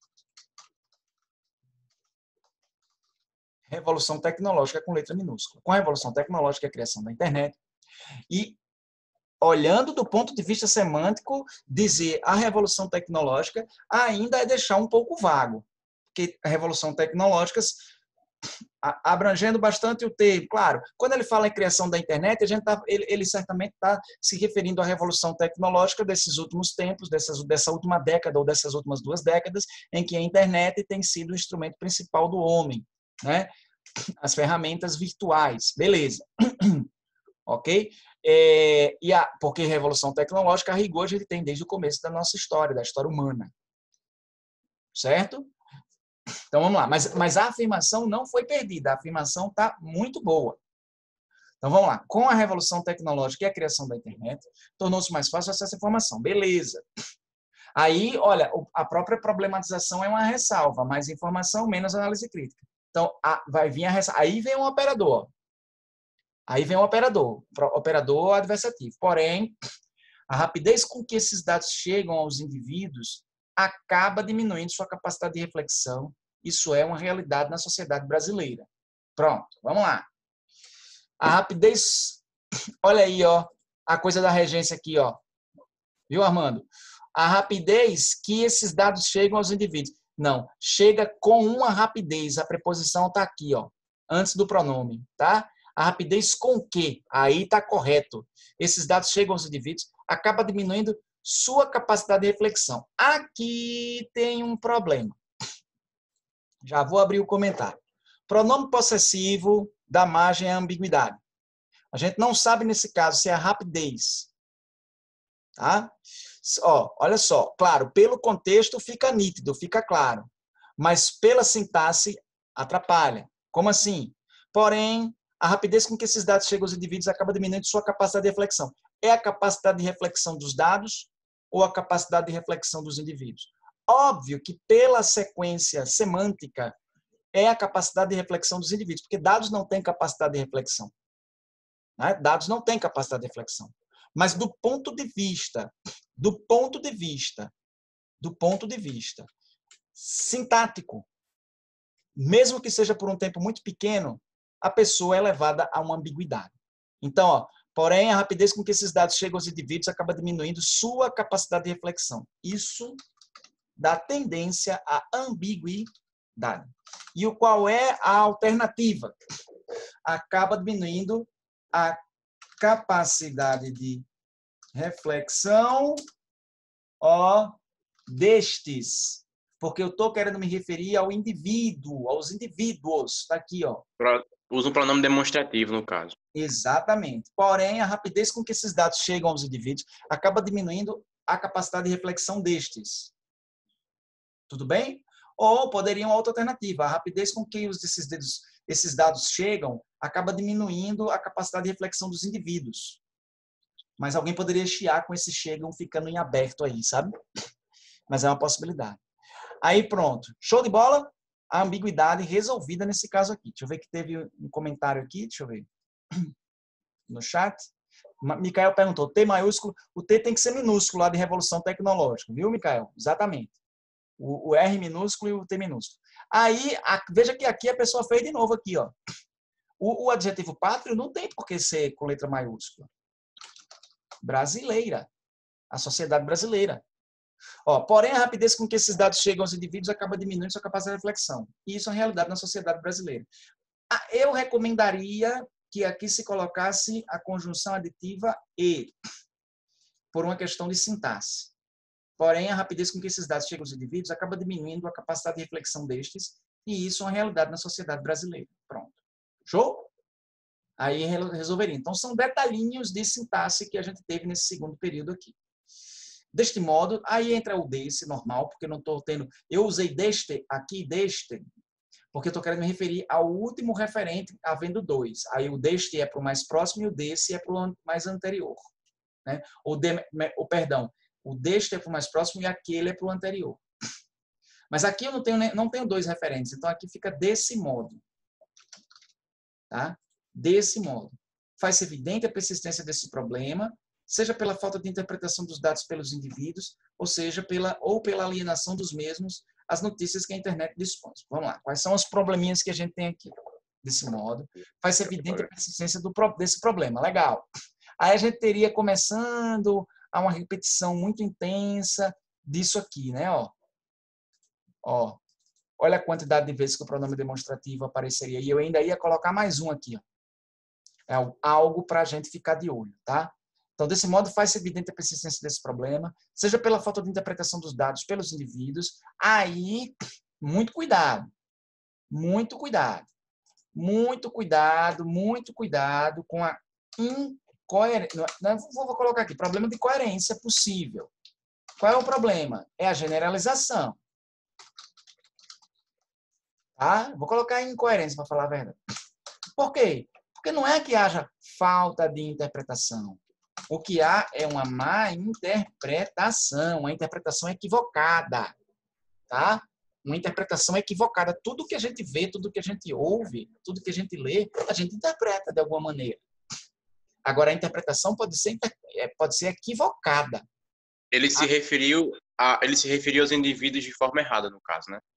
Revolução tecnológica com letra minúscula. Com a revolução tecnológica, a criação da internet. E, olhando do ponto de vista semântico, dizer a revolução tecnológica ainda é deixar um pouco vago. Porque a revolução tecnológica, abrangendo bastante o termo. Claro, quando ele fala em criação da internet, a gente tá, ele, ele certamente está se referindo à revolução tecnológica desses últimos tempos, dessas, dessa última década ou dessas últimas duas décadas, em que a internet tem sido o instrumento principal do homem, né? As ferramentas virtuais, beleza. Ok? É, e a, porque revolução tecnológica, a rigor, a gente tem desde o começo da nossa história, da história humana. Certo? Então, vamos lá. Mas, mas a afirmação não foi perdida. A afirmação está muito boa. Então, vamos lá. Com a revolução tecnológica e a criação da internet, tornou-se mais fácil acesso à informação. Beleza. Aí, olha, a própria problematização é uma ressalva. Mais informação, menos análise crítica. Então, a, vai vir a ressalva. Aí vem um operador. Aí vem um operador. Operador adversativo. Porém, a rapidez com que esses dados chegam aos indivíduos acaba diminuindo sua capacidade de reflexão. Isso é uma realidade na sociedade brasileira. Pronto, vamos lá. A rapidez, olha aí, ó, a coisa da regência aqui, ó. Viu, Armando? A rapidez que esses dados chegam aos indivíduos. Não, chega com uma rapidez. A preposição está aqui, ó, antes do pronome, tá? A rapidez com que, aí está correto. Esses dados chegam aos indivíduos, acaba diminuindo sua capacidade de reflexão. Aqui tem um problema. Já vou abrir o comentário. Pronome possessivo dá margem à ambiguidade. A gente não sabe, nesse caso, se é a rapidez. Tá? Ó, olha só. Claro, pelo contexto fica nítido, fica claro. Mas pela sintaxe atrapalha. Como assim? Porém, a rapidez com que esses dados chegam aos indivíduos acaba diminuindo sua capacidade de reflexão. É a capacidade de reflexão dos dados ou a capacidade de reflexão dos indivíduos? Óbvio que, pela sequência semântica, é a capacidade de reflexão dos indivíduos, porque dados não têm capacidade de reflexão. Né? Dados não têm capacidade de reflexão. Mas do ponto de vista, do ponto de vista, do ponto de vista sintático, mesmo que seja por um tempo muito pequeno, a pessoa é levada a uma ambiguidade. Então, ó, porém, a rapidez com que esses dados chegam aos indivíduos acaba diminuindo sua capacidade de reflexão. Isso dá tendência à ambiguidade. E o qual é a alternativa? Acaba diminuindo a capacidade de reflexão, ó, destes porque eu estou querendo me referir ao indivíduo, aos indivíduos. Está aqui, ó. Usa um pronome demonstrativo, no caso. Exatamente. Porém, a rapidez com que esses dados chegam aos indivíduos acaba diminuindo a capacidade de reflexão destes. Tudo bem? Ou poderia uma outra alternativa. A rapidez com que esses, dedos, esses dados chegam acaba diminuindo a capacidade de reflexão dos indivíduos. Mas alguém poderia chiar com esse chegam ficando em aberto aí, sabe? Mas é uma possibilidade. Aí pronto. Show de bola? A ambiguidade resolvida nesse caso aqui. Deixa eu ver que teve um comentário aqui. Deixa eu ver. No chat. Micael perguntou, T maiúsculo. O T tem que ser minúsculo lá de revolução tecnológica. Viu, Micael? Exatamente. O, o R minúsculo e o T minúsculo. Aí, a, veja que aqui a pessoa fez de novo aqui, ó. O, o adjetivo pátrio não tem por que ser com letra maiúscula. Brasileira. A sociedade brasileira. Ó, porém, a rapidez com que esses dados chegam aos indivíduos acaba diminuindo sua capacidade de reflexão. E isso é a realidade na sociedade brasileira. Ah, eu recomendaria que aqui se colocasse a conjunção aditiva e, por uma questão de sintaxe. Porém, a rapidez com que esses dados chegam aos indivíduos acaba diminuindo a capacidade de reflexão destes, e isso é uma realidade na sociedade brasileira. Pronto. Show? Aí resolveria. Então, são detalhinhos de sintaxe que a gente teve nesse segundo período aqui. Deste modo, aí entra o desse, normal, porque eu não estou tendo... Eu usei deste aqui, deste, porque eu estou querendo me referir ao último referente, havendo dois. Aí o deste é para o mais próximo e o desse é para o mais anterior. Né? O, de, o perdão, o deste é para o mais próximo e aquele é para o anterior. Mas aqui eu não tenho, não tenho dois referentes, então aqui fica desse modo. Tá? Desse modo. Faz-se evidente a persistência desse problema, seja pela falta de interpretação dos dados pelos indivíduos, ou seja, pela, ou pela alienação dos mesmos às notícias que a internet dispõe. Vamos lá. Quais são os probleminhas que a gente tem aqui? Desse modo, faz-se evidente a persistência do, desse problema. Legal. Aí a gente teria começando a uma repetição muito intensa disso aqui, né? Ó. Ó. Olha a quantidade de vezes que o pronome demonstrativo apareceria. E eu ainda ia colocar mais um aqui. Ó. É algo para a gente ficar de olho, tá? Então, desse modo, faz-se evidente a persistência desse problema, seja pela falta de interpretação dos dados pelos indivíduos. Aí, muito cuidado. Muito cuidado. Muito cuidado, muito cuidado com a incoerência. Vou colocar aqui, problema de coerência possível. Qual é o problema? É a generalização. Tá? Vou colocar incoerência para falar a verdade. Por quê? Porque não é que haja falta de interpretação. O que há é uma má interpretação, uma interpretação equivocada. Tá? Uma interpretação equivocada. Tudo que a gente vê, tudo que a gente ouve, tudo que a gente lê, a gente interpreta de alguma maneira. Agora, a interpretação pode ser, pode ser equivocada. Ele se, referiu a, ele se referiu aos indivíduos de forma errada, no caso, né?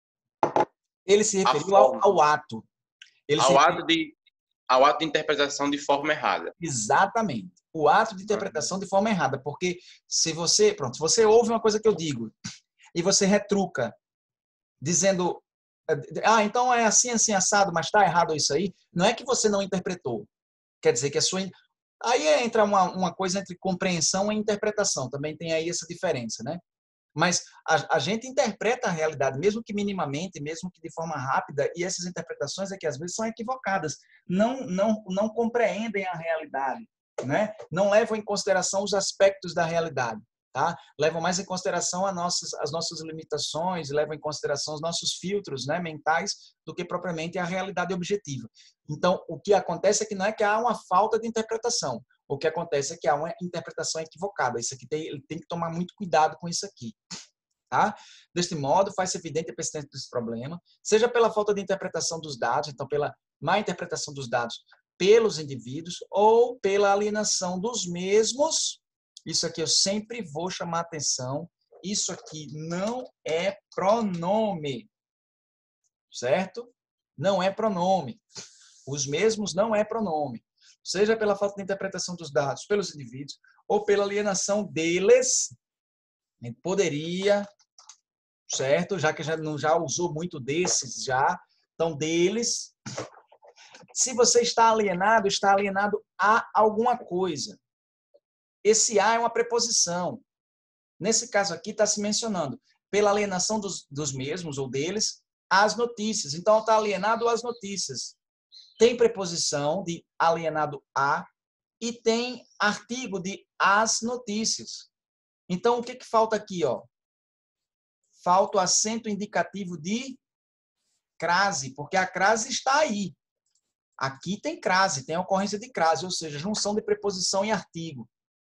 Ele se referiu ao, ao ato. Ele ao, se ato de, ao ato de interpretação de forma errada. Exatamente. O ato de interpretação de forma errada. Porque se você, pronto, se você ouve uma coisa que eu digo e você retruca, dizendo, ah, então é assim, assim, assado, mas está errado isso aí, não é que você não interpretou. Quer dizer que a sua... Aí entra uma, uma coisa entre compreensão e interpretação. Também tem aí essa diferença, né? Mas a, a gente interpreta a realidade, mesmo que minimamente, mesmo que de forma rápida, e essas interpretações é que às vezes são equivocadas. Não, não, não compreendem a realidade, né? Não levam em consideração os aspectos da realidade. Tá? Levam mais em consideração as nossas, as nossas limitações, levam em consideração os nossos filtros, né, mentais, do que propriamente a realidade objetiva. Então, o que acontece é que não é que há uma falta de interpretação. O que acontece é que há uma interpretação equivocada. Isso aqui tem, ele tem que tomar muito cuidado com isso aqui. Tá? Deste modo, faz-se evidente a persistência desse problema, seja pela falta de interpretação dos dados, então pela má interpretação dos dados pelos indivíduos, ou pela alienação dos mesmos. Isso aqui eu sempre vou chamar atenção. Isso aqui não é pronome. Certo? Não é pronome. Os mesmos não é pronome. Seja pela falta de interpretação dos dados pelos indivíduos ou pela alienação deles. A gente poderia, certo? Já que já, não, já usou muito desses, já. Então, deles. Se você está alienado, está alienado a alguma coisa. Esse a é uma preposição. Nesse caso aqui está se mencionando. pela alienação dos, dos mesmos ou deles às notícias. Então, está alienado às notícias. Tem preposição de alienado a e tem artigo de as notícias. Então, o que, que falta aqui? Ó? Falta o acento indicativo de crase, porque a crase está aí. Aqui tem crase, tem ocorrência de crase, ou seja, junção de preposição e artigo,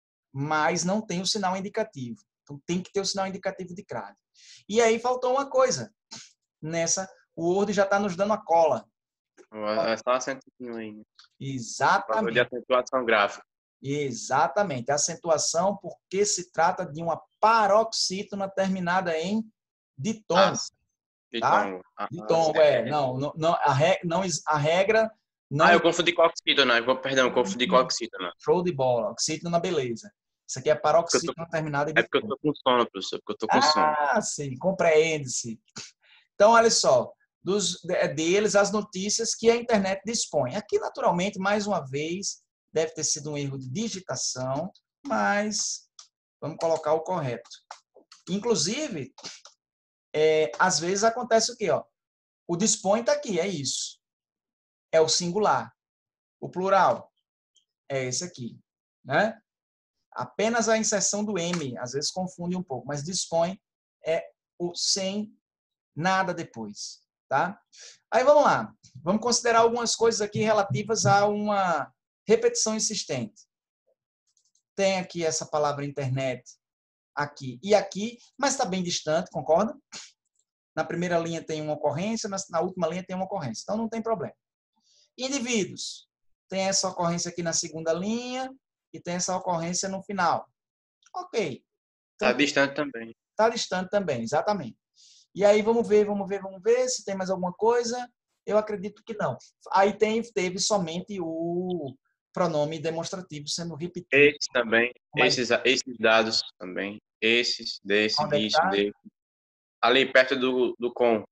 mas não tem o sinal indicativo. Então, tem que ter o sinal indicativo de crase. E aí faltou uma coisa. Nessa, o Word já está nos dando a cola. É só acentozinho aí. Exatamente. De acentuação gráfica. Exatamente. Acentuação porque se trata de uma paroxítona terminada em ditom. Ah, de tá? tom. Ah, Ditom, é. é. Não, não, não, a, re, não, a regra... Não... Ah, eu confundi com oxítona. Perdão, eu confundi com oxítona. Show de bola. Oxítona, beleza. Isso aqui é paroxítona terminada em ditom. É porque eu tô com sono, professor. Porque eu tô com sono. Ah, sim. Compreende-se. Então, olha só. Dos, deles, as notícias que a internet dispõe. Aqui, naturalmente, mais uma vez, deve ter sido um erro de digitação, mas vamos colocar o correto. Inclusive, é, às vezes acontece o quê? Ó? O dispõe está aqui, é isso. É o singular. O plural é esse aqui. Né? Apenas a inserção do M, às vezes confunde um pouco, mas dispõe é o sem nada depois. Tá? Aí vamos lá. Vamos considerar algumas coisas aqui relativas a uma repetição insistente. Tem aqui essa palavra internet, aqui e aqui, mas está bem distante, concorda? Na primeira linha tem uma ocorrência, na última linha tem uma ocorrência. Então, não tem problema. Indivíduos. Tem essa ocorrência aqui na segunda linha e tem essa ocorrência no final. Ok. Está então, distante também. Está distante também, exatamente. E aí, vamos ver, vamos ver, vamos ver se tem mais alguma coisa. Eu acredito que não. Aí tem, teve somente o pronome demonstrativo sendo repetido. Esses também, Mas... esses, esses dados também. Esses, desse, Onde disso, é que tá? desse. Ali perto do, do com.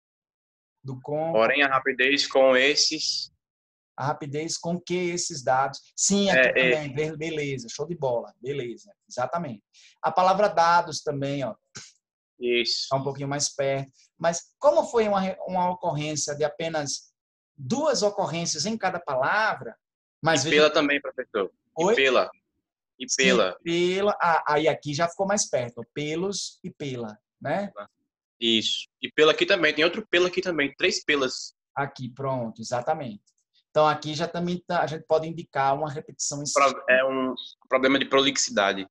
Do com. Porém, a rapidez com esses... A rapidez com que esses dados... Sim, aqui é, também. É... Beleza, show de bola. Beleza, exatamente. A palavra dados também, ó. Isso. Está um pouquinho mais perto. Mas como foi uma, uma ocorrência de apenas duas ocorrências em cada palavra... Mas e pela também, professor. Oi? E pela. E pela. Sim, pela. Ah, aí aqui já ficou mais perto. Pelos e pela, né? Isso. E pela aqui também. Tem outro pelo aqui também. Três pelas. Aqui, pronto. Exatamente. Então, aqui já também tá, a gente pode indicar uma repetição em É um problema de prolixidade.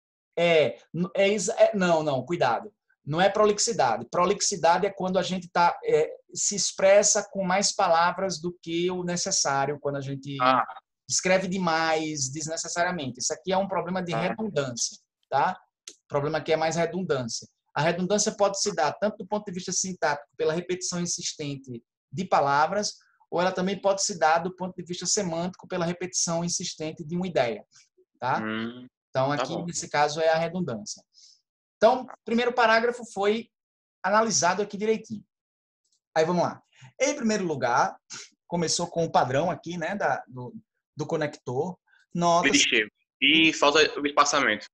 É, é, é, não, não, cuidado. Não é prolixidade. Prolixidade é quando a gente tá, é, se expressa com mais palavras do que o necessário, quando a gente ah. escreve demais, desnecessariamente. Isso aqui é um problema de ah. redundância, tá? O problema aqui é mais redundância. A redundância pode se dar tanto do ponto de vista sintático, pela repetição insistente de palavras, ou ela também pode se dar do ponto de vista semântico, pela repetição insistente de uma ideia, tá? Hum, então, aqui, tá nesse caso, é a redundância. Então, o primeiro parágrafo foi analisado aqui direitinho. Aí, vamos lá. Em primeiro lugar, começou com o padrão aqui, né, da, do, do conector. Notas... Clichê. E falta o espaçamento.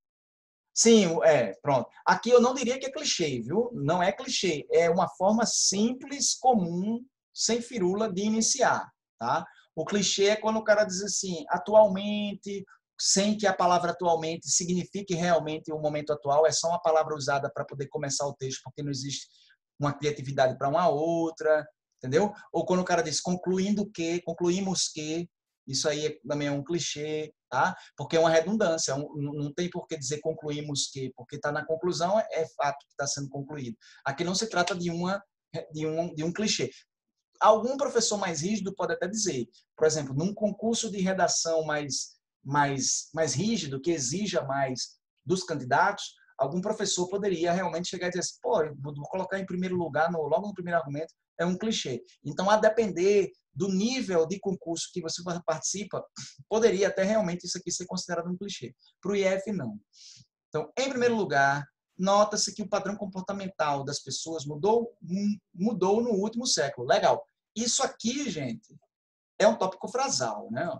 Sim, é, pronto. Aqui eu não diria que é clichê, viu? Não é clichê. É uma forma simples, comum, sem firula de iniciar, tá? O clichê é quando o cara diz assim, atualmente, sem que a palavra atualmente signifique realmente o momento atual, é só uma palavra usada para poder começar o texto, porque não existe uma criatividade para uma outra, entendeu? Ou quando o cara diz concluindo que, concluímos que, isso aí também é um clichê, tá? Porque é uma redundância, não tem por que dizer concluímos que, porque está na conclusão, é fato que está sendo concluído. Aqui não se trata de, uma, de, um, de um clichê. Algum professor mais rígido pode até dizer, por exemplo, num concurso de redação mais, mais, mais rígido, que exija mais dos candidatos, algum professor poderia realmente chegar e dizer assim, pô, vou colocar em primeiro lugar, no, logo no primeiro argumento, é um clichê. Então, a depender do nível de concurso que você participa, poderia até realmente isso aqui ser considerado um clichê. Para o I F, não. Então, em primeiro lugar, nota-se que o padrão comportamental das pessoas mudou, mudou no último século. Legal. Isso aqui, gente, é um tópico frasal, né?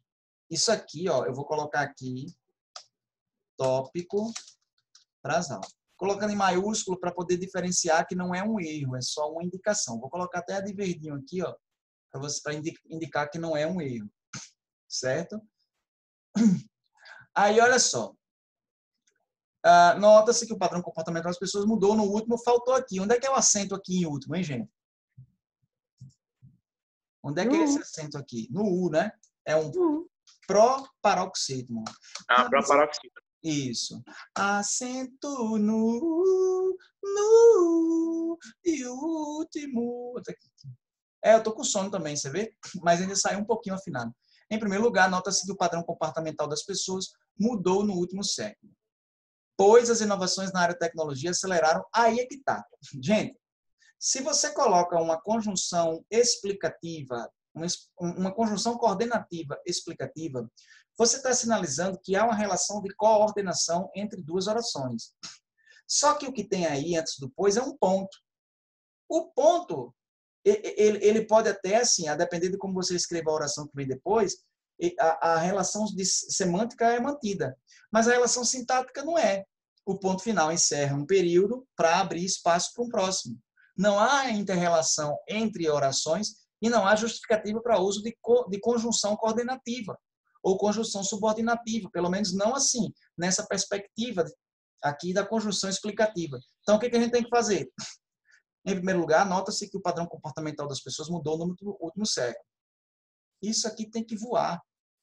Isso aqui, ó, eu vou colocar aqui, tópico frasal. colocando em maiúsculo para poder diferenciar que não é um erro, é só uma indicação. Vou colocar até a de verdinho aqui, ó, para você para indicar que não é um erro, certo? Aí, olha só. Uh, nota-se que o padrão comportamental das pessoas mudou no último, faltou aqui. Onde é que é o acento aqui em último, hein, gente? Onde é que é esse acento aqui? No U, né? É um pró-paroxítmo. Ah, pró-paroxítmo. Isso. Acento no, no e último. É, eu tô com sono também, você vê? Mas ainda saiu um pouquinho afinado. Em primeiro lugar, nota-se que o padrão comportamental das pessoas mudou no último século, pois as inovações na área de tecnologia aceleraram. Aí é que tá. Gente, se você coloca uma conjunção explicativa, uma, uma conjunção coordenativa explicativa, você está sinalizando que há uma relação de coordenação entre duas orações. Só que o que tem aí antes do pois é um ponto. O ponto, ele, ele pode até, assim, a depender de como você escreva a oração que vem depois, a, a relação de semântica é mantida, mas a relação sintática não é. O ponto final encerra um período para abrir espaço para um próximo. Não há inter-relação entre orações e não há justificativa para uso de, co, de conjunção coordenativa ou conjunção subordinativa, pelo menos não assim, nessa perspectiva aqui da conjunção explicativa. Então, o que, que a gente tem que fazer? Em primeiro lugar, nota-se que o padrão comportamental das pessoas mudou no último século. Isso aqui tem que voar.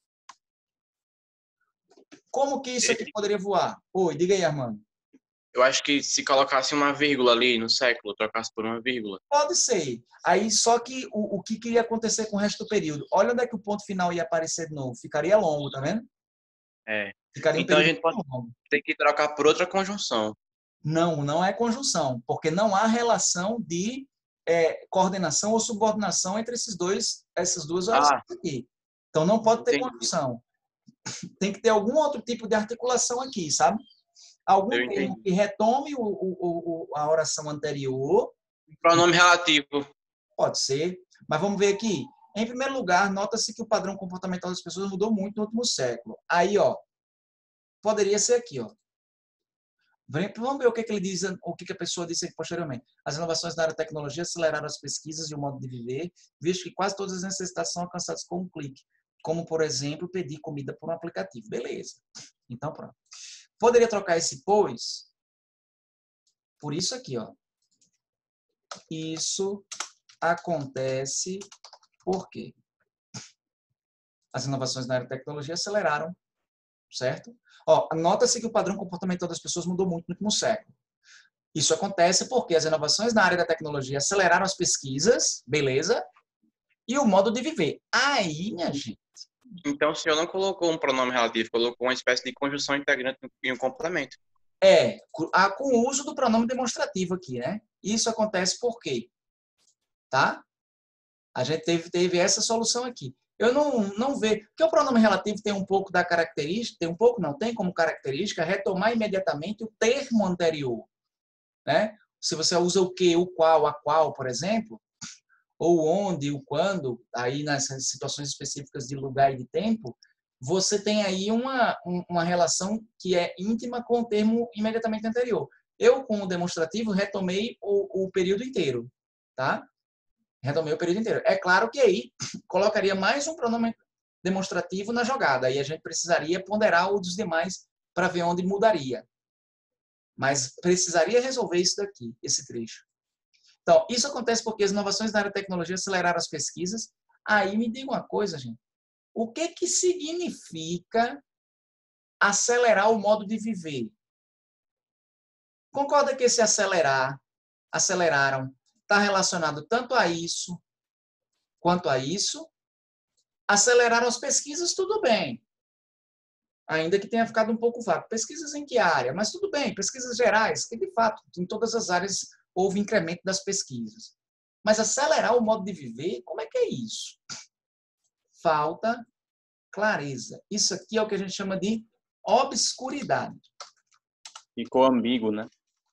Como que isso aqui poderia voar? Oi, diga aí, Armando. Eu acho que se colocasse uma vírgula ali no século, trocasse por uma vírgula. Pode ser. Aí, só que o, o que iria acontecer com o resto do período? Olha onde é que o ponto final ia aparecer de novo. Ficaria longo, tá vendo? É. Ficaria um então a período gente pode longo. ter que trocar por outra conjunção. Não, não é conjunção, porque não há relação de é, coordenação ou subordinação entre esses dois, essas duas orações ah, aqui. Então, não pode ter entendi. Conjunção. Tem que ter algum outro tipo de articulação aqui, sabe? Algum Eu termo entendi. que retome o, o, o, a oração anterior. Pronome relativo. Pode ser. Mas vamos ver aqui. Em primeiro lugar, nota-se que o padrão comportamental das pessoas mudou muito no último século. Aí, ó, poderia ser aqui, ó. Vamos ver o que, que ele diz, o que, que a pessoa disse aqui posteriormente. As inovações na área da tecnologia aceleraram as pesquisas e o modo de viver, visto que quase todas as necessidades são alcançadas com um clique. Como, por exemplo, pedir comida por um aplicativo. Beleza. Então, pronto. Poderia trocar esse pois por isso aqui, ó. Isso acontece porque as inovações na área da tecnologia aceleraram, certo? Ó, nota-se que o padrão comportamental das pessoas mudou muito no último século. Isso acontece porque as inovações na área da tecnologia aceleraram as pesquisas, beleza? E o modo de viver. Aí, minha gente. Então, o senhor não colocou um pronome relativo, colocou uma espécie de conjunção integrante e um complemento. É, com o uso do pronome demonstrativo aqui, né? Isso acontece por quê? Tá? A gente teve, teve essa solução aqui. Eu não, não vejo... Porque o pronome relativo tem um pouco da característica, tem um pouco, não, tem como característica retomar imediatamente o termo anterior. Né? Se você usa o que, o qual, a qual, por exemplo, ou onde, o quando, aí nessas situações específicas de lugar e de tempo, você tem aí uma, uma relação que é íntima com o termo imediatamente anterior. Eu, com o demonstrativo, retomei o, o período inteiro. Tá? Retomei o período inteiro. É claro que aí colocaria mais um pronome demonstrativo na jogada. Aí a gente precisaria ponderar os demais para ver onde mudaria. Mas precisaria resolver isso daqui, esse trecho. Então, isso acontece porque as inovações na área da tecnologia aceleraram as pesquisas. Aí me diga uma coisa, gente. O que que significa acelerar o modo de viver? Concorda que esse acelerar, aceleraram, está relacionado tanto a isso quanto a isso? Aceleraram as pesquisas, tudo bem. Ainda que tenha ficado um pouco vago. Pesquisas em que área? Mas tudo bem, pesquisas gerais, que de fato, em todas as áreas houve incremento das pesquisas. Mas acelerar o modo de viver, como é que é isso? Falta clareza. Isso aqui é o que a gente chama de obscuridade. Ficou ambíguo, né?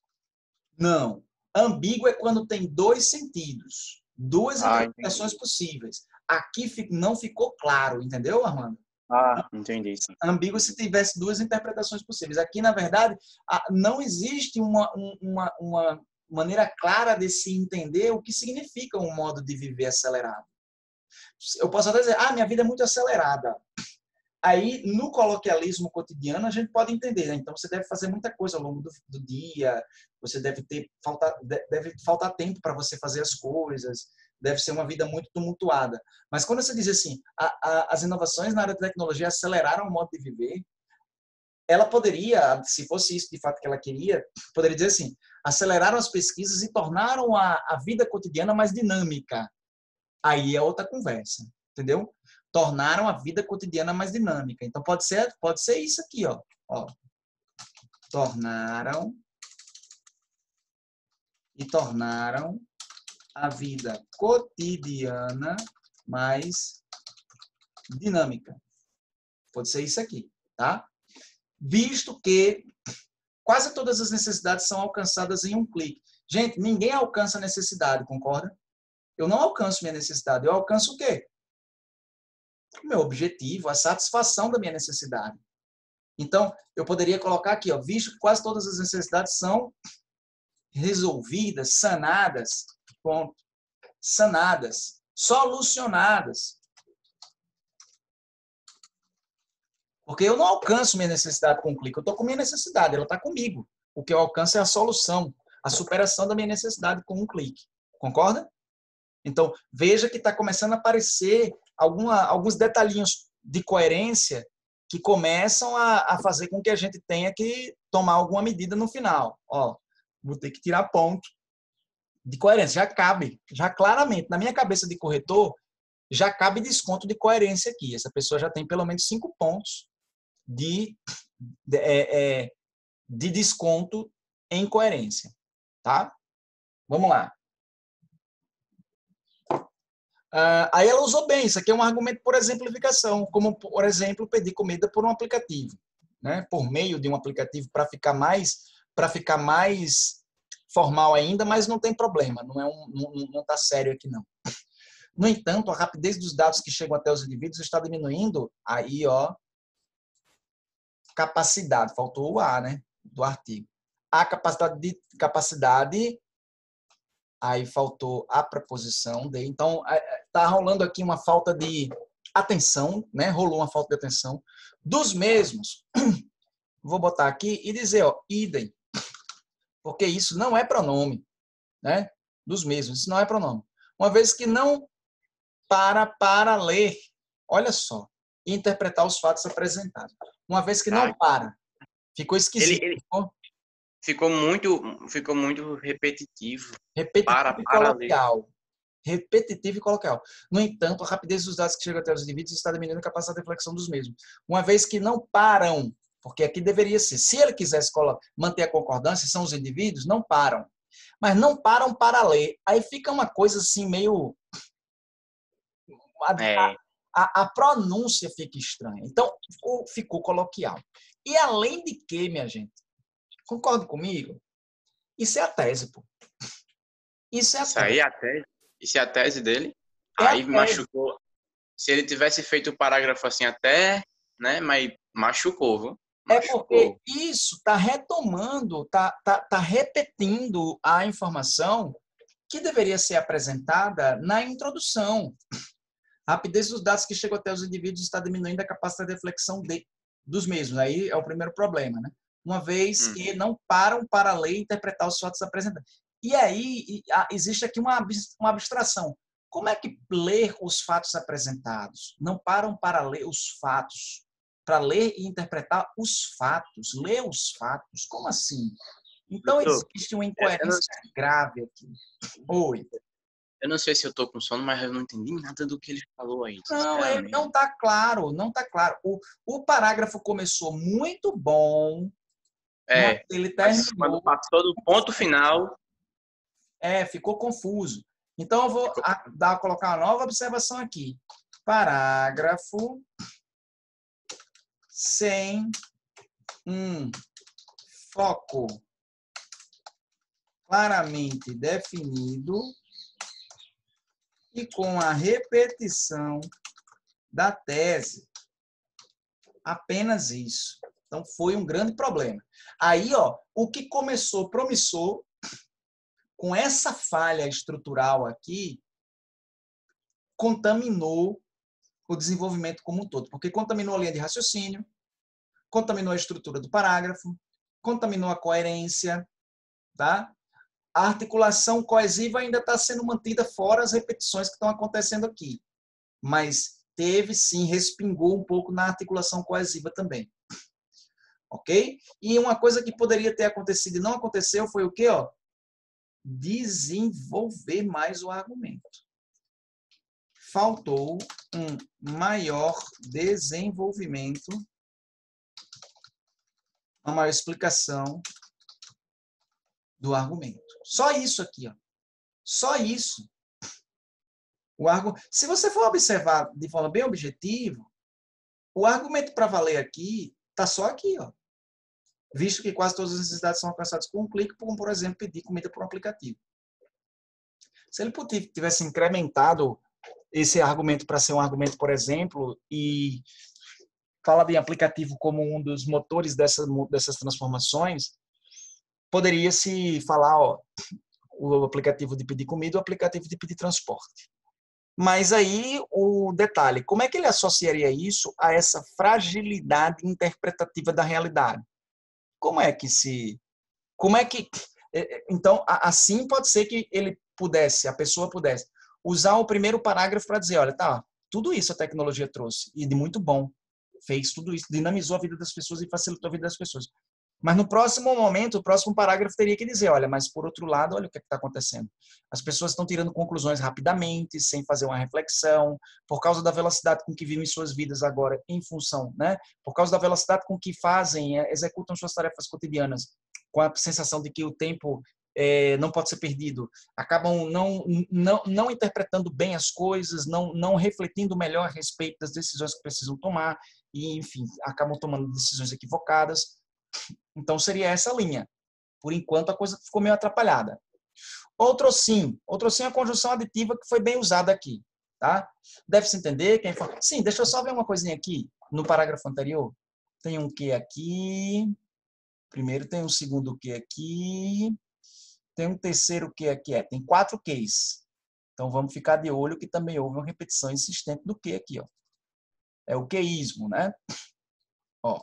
Não. Ambíguo é quando tem dois sentidos, duas ah, interpretações possíveis. Aqui não ficou claro, entendeu, Armando? Ah, entendi. Sim. Ambíguo se tivesse duas interpretações possíveis. Aqui, na verdade, não existe uma, uma, uma maneira clara de se entender o que significa um modo de viver acelerado. Eu posso até dizer, ah, minha vida é muito acelerada. Aí, no coloquialismo cotidiano, a gente pode entender. Né? Então, você deve fazer muita coisa ao longo do, do dia, você deve ter falta, deve faltar tempo para você fazer as coisas, deve ser uma vida muito tumultuada. Mas quando você diz assim, a, a, as inovações na área de tecnologia aceleraram o modo de viver, ela poderia, se fosse isso de fato que ela queria, poderia dizer assim, aceleraram as pesquisas e tornaram a, a vida cotidiana mais dinâmica. Aí é outra conversa, entendeu? Tornaram a vida cotidiana mais dinâmica. Então, pode ser, pode ser isso aqui, ó. ó. Tornaram e tornaram a vida cotidiana mais dinâmica. Pode ser isso aqui, tá? Visto que quase todas as necessidades são alcançadas em um clique. Gente, ninguém alcança a necessidade, concorda? Eu não alcanço minha necessidade. Eu alcanço o quê? O meu objetivo, a satisfação da minha necessidade. Então, eu poderia colocar aqui, ó, visto que quase todas as necessidades são resolvidas, sanadas, ponto, sanadas, solucionadas. Porque eu não alcanço minha necessidade com um clique, eu estou com minha necessidade, ela está comigo. O que eu alcanço é a solução, a superação da minha necessidade com um clique. Concorda? Então, veja que está começando a aparecer alguma, alguns detalhinhos de coerência que começam a, a fazer com que a gente tenha que tomar alguma medida no final. Ó, vou ter que tirar ponto de coerência. Já cabe, já claramente, na minha cabeça de corretor, já cabe desconto de coerência aqui. Essa pessoa já tem pelo menos cinco pontos de, de, é, de desconto em coerência. Tá? Vamos lá. Uh, aí ela usou bem, isso aqui é um argumento por exemplificação, como, por exemplo, pedir comida por um aplicativo, né? Por meio de um aplicativo para ficar mais para ficar mais formal ainda, mas não tem problema, não é um, não, não está sério aqui não. No entanto, a rapidez dos dados que chegam até os indivíduos está diminuindo, aí, ó, capacidade, faltou o A, né, do artigo. A capacidade de capacidade aí faltou a preposição de. Então, está rolando aqui uma falta de atenção, né? Rolou uma falta de atenção dos mesmos. Vou botar aqui e dizer, ó, idem, porque isso não é pronome, né? Dos mesmos, isso não é pronome. Uma vez que não para para ler, olha só, e interpretar os fatos apresentados. Uma vez que não para, ficou esquisito. Ele, ele... Ficou muito, ficou muito repetitivo. Repetitivo para, e para coloquial. ler. Repetitivo e coloquial. No entanto, a rapidez dos dados que chegam até os indivíduos está diminuindo a capacidade de reflexão dos mesmos. Uma vez que não param, porque aqui deveria ser, se ele quisesse manter a concordância, são os indivíduos, não param. Mas não param para ler. Aí fica uma coisa assim meio... A, É. a, a pronúncia fica estranha. Então, ficou, ficou coloquial. E além de que, minha gente, concorda comigo? Isso é a tese, pô. Isso é a Isso tese. aí é a tese. Isso é a tese dele. É aí machucou. Se ele tivesse feito o parágrafo assim até, né? Mas machucou, viu? Machucou. É porque isso está retomando, está tá, tá repetindo a informação que deveria ser apresentada na introdução. A rapidez dos dados que chegam até os indivíduos está diminuindo a capacidade de reflexão de, dos mesmos. Aí é o primeiro problema, né? Uma vez hum. que não param para ler e interpretar os fatos apresentados. E aí existe aqui uma, uma abstração. Como é que ler os fatos apresentados? Não param para ler os fatos. Para ler e interpretar os fatos. Ler os fatos. Como assim? Então Doutor, existe uma incoerência não... grave aqui. Oi. Eu não sei se eu estou com sono, mas eu não entendi nada do que ele falou aí. Não, ele não está claro. Não está claro. O, o parágrafo começou muito bom. É, ele terminou. Quando passou do ponto final... É, ficou confuso. Então, eu vou dar, colocar uma nova observação aqui. Parágrafo sem um foco claramente definido e com a repetição da tese Apenas isso. Então, foi um grande problema. Aí, ó, o que começou promissor, com essa falha estrutural aqui, contaminou o desenvolvimento como um todo, porque contaminou a linha de raciocínio, contaminou a estrutura do parágrafo, contaminou a coerência, tá? A articulação coesiva ainda está sendo mantida fora as repetições que estão acontecendo aqui, mas teve sim, respingou um pouco na articulação coesiva também. Ok? E uma coisa que poderia ter acontecido e não aconteceu foi o quê? Ó? Desenvolver mais o argumento. Faltou um maior desenvolvimento, uma maior explicação do argumento. Só isso aqui, ó. Só isso. O argu... Se você for observar de forma bem objetiva, o argumento para valer aqui está só aqui, ó. Visto que quase todas as necessidades são alcançadas com um clique, como, por exemplo, pedir comida por um aplicativo. Se ele tivesse incrementado esse argumento para ser um argumento, por exemplo, e fala de aplicativo como um dos motores dessa, dessas transformações, poderia-se falar, ó, o aplicativo de pedir comida e o aplicativo de pedir transporte. Mas aí o detalhe, como é que ele associaria isso a essa fragilidade interpretativa da realidade? Como é que se... Como é que... Então, assim pode ser que ele pudesse, a pessoa pudesse, usar o primeiro parágrafo para dizer, olha, tá, tudo isso a tecnologia trouxe, e de muito bom, fez tudo isso, dinamizou a vida das pessoas e facilitou a vida das pessoas. Mas no próximo momento, o próximo parágrafo teria que dizer, olha, mas por outro lado, olha o que está acontecendo. As pessoas estão tirando conclusões rapidamente, sem fazer uma reflexão, por causa da velocidade com que vivem suas vidas agora em função, né? Por causa da velocidade com que fazem, executam suas tarefas cotidianas, com a sensação de que o tempo é, não pode ser perdido, acabam não, não, não interpretando bem as coisas, não, não refletindo melhor a respeito das decisões que precisam tomar, e, enfim, acabam tomando decisões equivocadas. Então, seria essa linha. Por enquanto, a coisa ficou meio atrapalhada. Outro sim. Outro sim é a conjunção aditiva que foi bem usada aqui. Tá? Deve-se entender que a informação... Sim, deixa eu só ver uma coisinha aqui. No parágrafo anterior, tem um que aqui. Primeiro tem um segundo que aqui. Tem um terceiro que aqui. É. Tem quatro Qs. Então, vamos ficar de olho que também houve uma repetição insistente do que aqui. Ó. É o queísmo, né? Ó.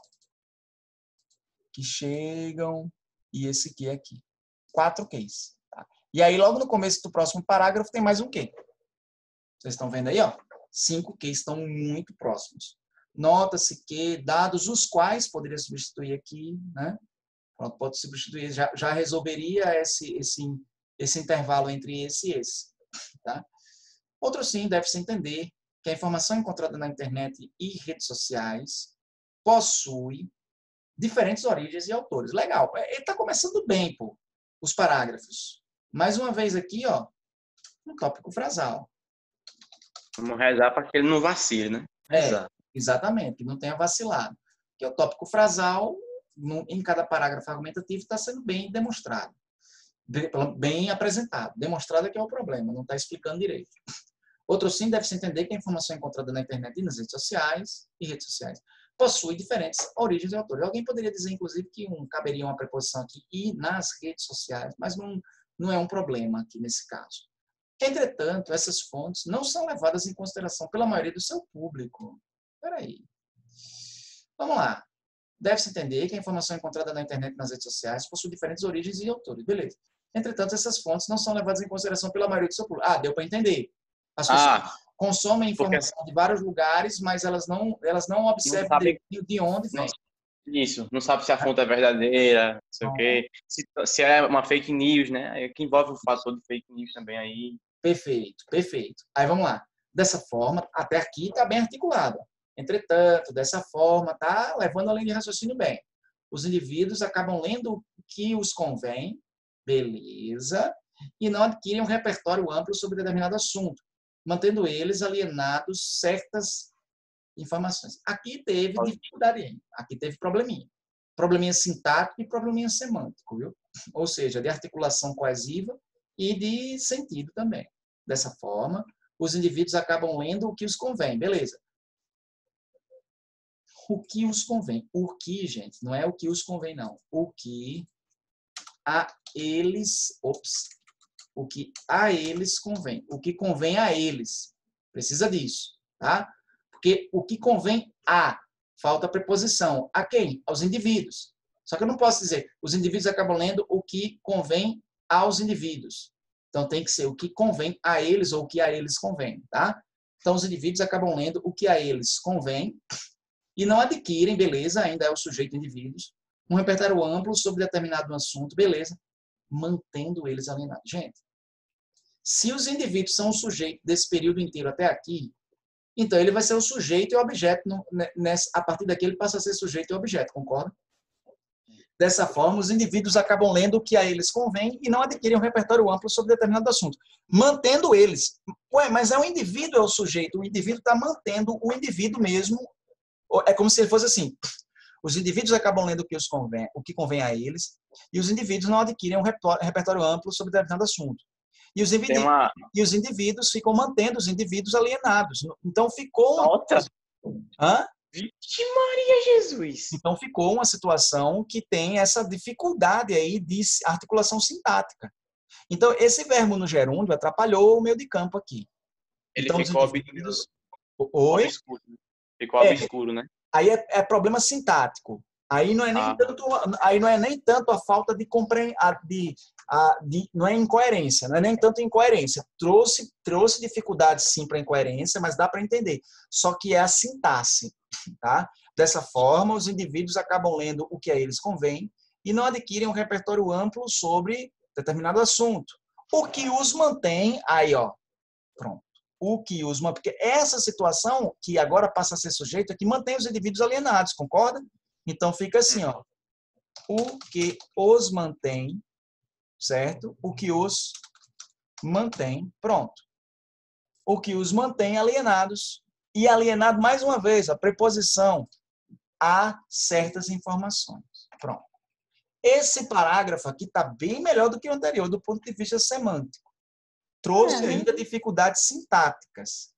Que chegam, e esse que aqui. Quatro Qs. Tá? E aí, logo no começo do próximo parágrafo, tem mais um Q. Vocês estão vendo aí, ó? Cinco Qs estão muito próximos. Nota-se que, dados os quais, poderia substituir aqui, né? Pronto, pode substituir, já, já resolveria esse, esse, esse intervalo entre esse e esse. Tá? Outro sim, deve-se entender que a informação encontrada na internet e redes sociais possui diferentes origens e autores. Legal. Ele está começando bem, pô, os parágrafos. Mais uma vez aqui, ó, um tópico frasal. Vamos rezar para que ele não vacile, né? É, exatamente, que não tenha vacilado. Porque o tópico frasal, no, em cada parágrafo argumentativo, está sendo bem demonstrado. Bem apresentado. Demonstrado é que é o problema, não está explicando direito. Outro sim, deve-se entender que a informação encontrada na internet e nas redes sociais, e redes sociais, possui diferentes origens e autores. Alguém poderia dizer, inclusive, que um, caberia uma preposição aqui e nas redes sociais, mas não, não é um problema aqui nesse caso. Entretanto, essas fontes não são levadas em consideração pela maioria do seu público. Espera aí. Vamos lá. Deve-se entender que a informação encontrada na internet e nas redes sociais possui diferentes origens e autores. Beleza. Entretanto, essas fontes não são levadas em consideração pela maioria do seu público. Ah, deu para entender. As pessoas ah, consomem informação porque... de vários lugares, mas elas não, elas não observam não sabe... de onde vem. Isso, não sabe se a fonte é verdadeira, não sei não. o quê. Se, se é uma fake news, né? Que envolve o fator de fake news também aí. Perfeito, perfeito. Aí vamos lá. Dessa forma, até aqui está bem articulado. Entretanto, dessa forma, está levando a linha de raciocínio bem. Os indivíduos acabam lendo o que os convém, beleza, e não adquirem um repertório amplo sobre determinado assunto, mantendo eles alienados certas informações. Aqui teve dificuldade, aqui teve probleminha. Probleminha sintático e probleminha semântico, viu? Ou seja, de articulação coesiva e de sentido também. Dessa forma, os indivíduos acabam lendo o que os convém, beleza. o que os convém. O que, gente, não é o que os convém, não. O que a eles, ops, o que a eles convém. O que convém a eles. Precisa disso, tá? Porque o que convém a, falta a preposição. A quem? Aos indivíduos. Só que eu não posso dizer, os indivíduos acabam lendo o que convém aos indivíduos. Então tem que ser o que convém a eles ou o que a eles convém, tá? Então os indivíduos acabam lendo o que a eles convém e não adquirem, beleza, ainda é o sujeito indivíduos, um repertório amplo sobre determinado assunto, beleza, mantendo eles alienados. Gente, se os indivíduos são o sujeito desse período inteiro até aqui, então ele vai ser o sujeito e o objeto. No, nessa, a partir daqui ele passa a ser sujeito e objeto, concorda? Dessa forma, os indivíduos acabam lendo o que a eles convém e não adquirem um repertório amplo sobre determinado assunto, mantendo eles. Ué, mas é o indivíduo, é o sujeito. O indivíduo está mantendo o indivíduo mesmo. É como se ele fosse assim. Os indivíduos acabam lendo o que, os convém, o que convém a eles e os indivíduos não adquirem um repertório amplo sobre determinado assunto. E os, indivíduos, uma... e os indivíduos ficam mantendo os indivíduos alienados. Então, ficou... Nossa! Hã? Vixe Maria Jesus! Então, ficou uma situação que tem essa dificuldade aí de articulação sintática. Então, esse verbo no gerúndio atrapalhou o meio de campo aqui. Ele então, ficou indivíduos... Oi? obscuro. Ficou é, obscuro, né? Aí é, é problema sintático. Aí não é nem ah. tanto, aí não é nem tanto a falta de compreensão, de, de, não é incoerência, não é nem tanto incoerência. Trouxe, trouxe dificuldade sim para incoerência, mas dá para entender. Só que é a sintaxe, tá? Dessa forma, os indivíduos acabam lendo o que a eles convém e não adquirem um repertório amplo sobre determinado assunto. O que os mantém, aí ó, pronto. O que os mantém, porque essa situação que agora passa a ser sujeito é que mantém os indivíduos alienados, concorda? Então fica assim, ó. O que os mantém, certo? O que os mantém, pronto. O que os mantém alienados. E alienado, mais uma vez, a preposição a certas informações. Pronto. Esse parágrafo aqui está bem melhor do que o anterior, do ponto de vista semântico. Trouxe É. ainda dificuldades sintáticas,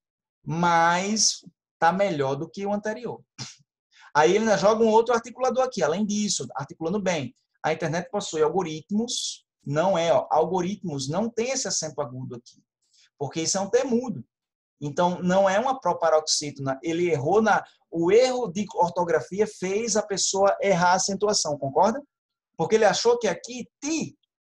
mas está melhor do que o anterior. Aí ele ainda joga um outro articulador aqui. Além disso, articulando bem, a internet possui algoritmos, não é, ó, algoritmos não tem esse acento agudo aqui, porque isso é um T mudo. Então, não é uma proparoxítona. Ele errou na... O erro de ortografia fez a pessoa errar a acentuação, concorda? Porque ele achou que aqui ti